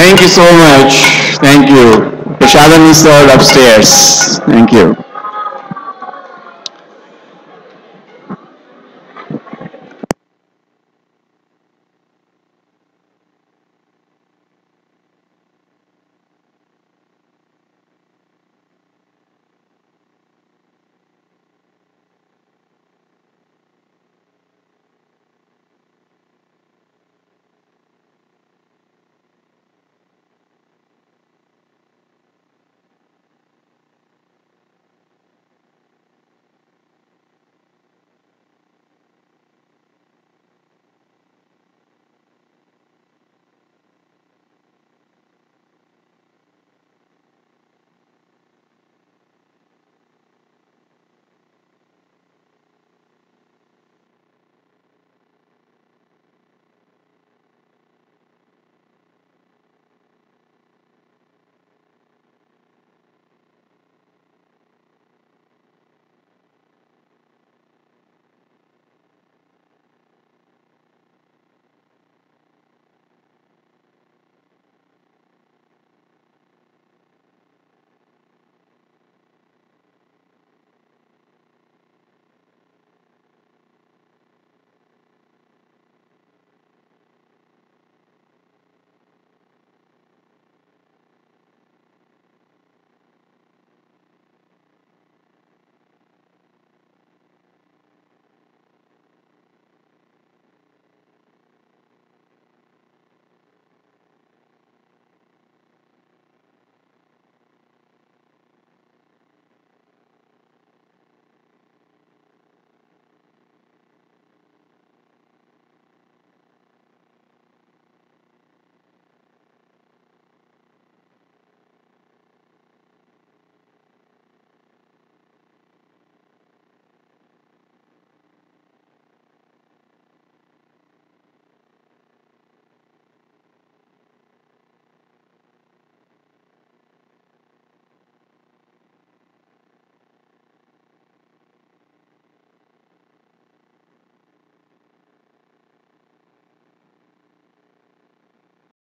Thank you so much. Thank you. Prashadam is served upstairs. Thank you.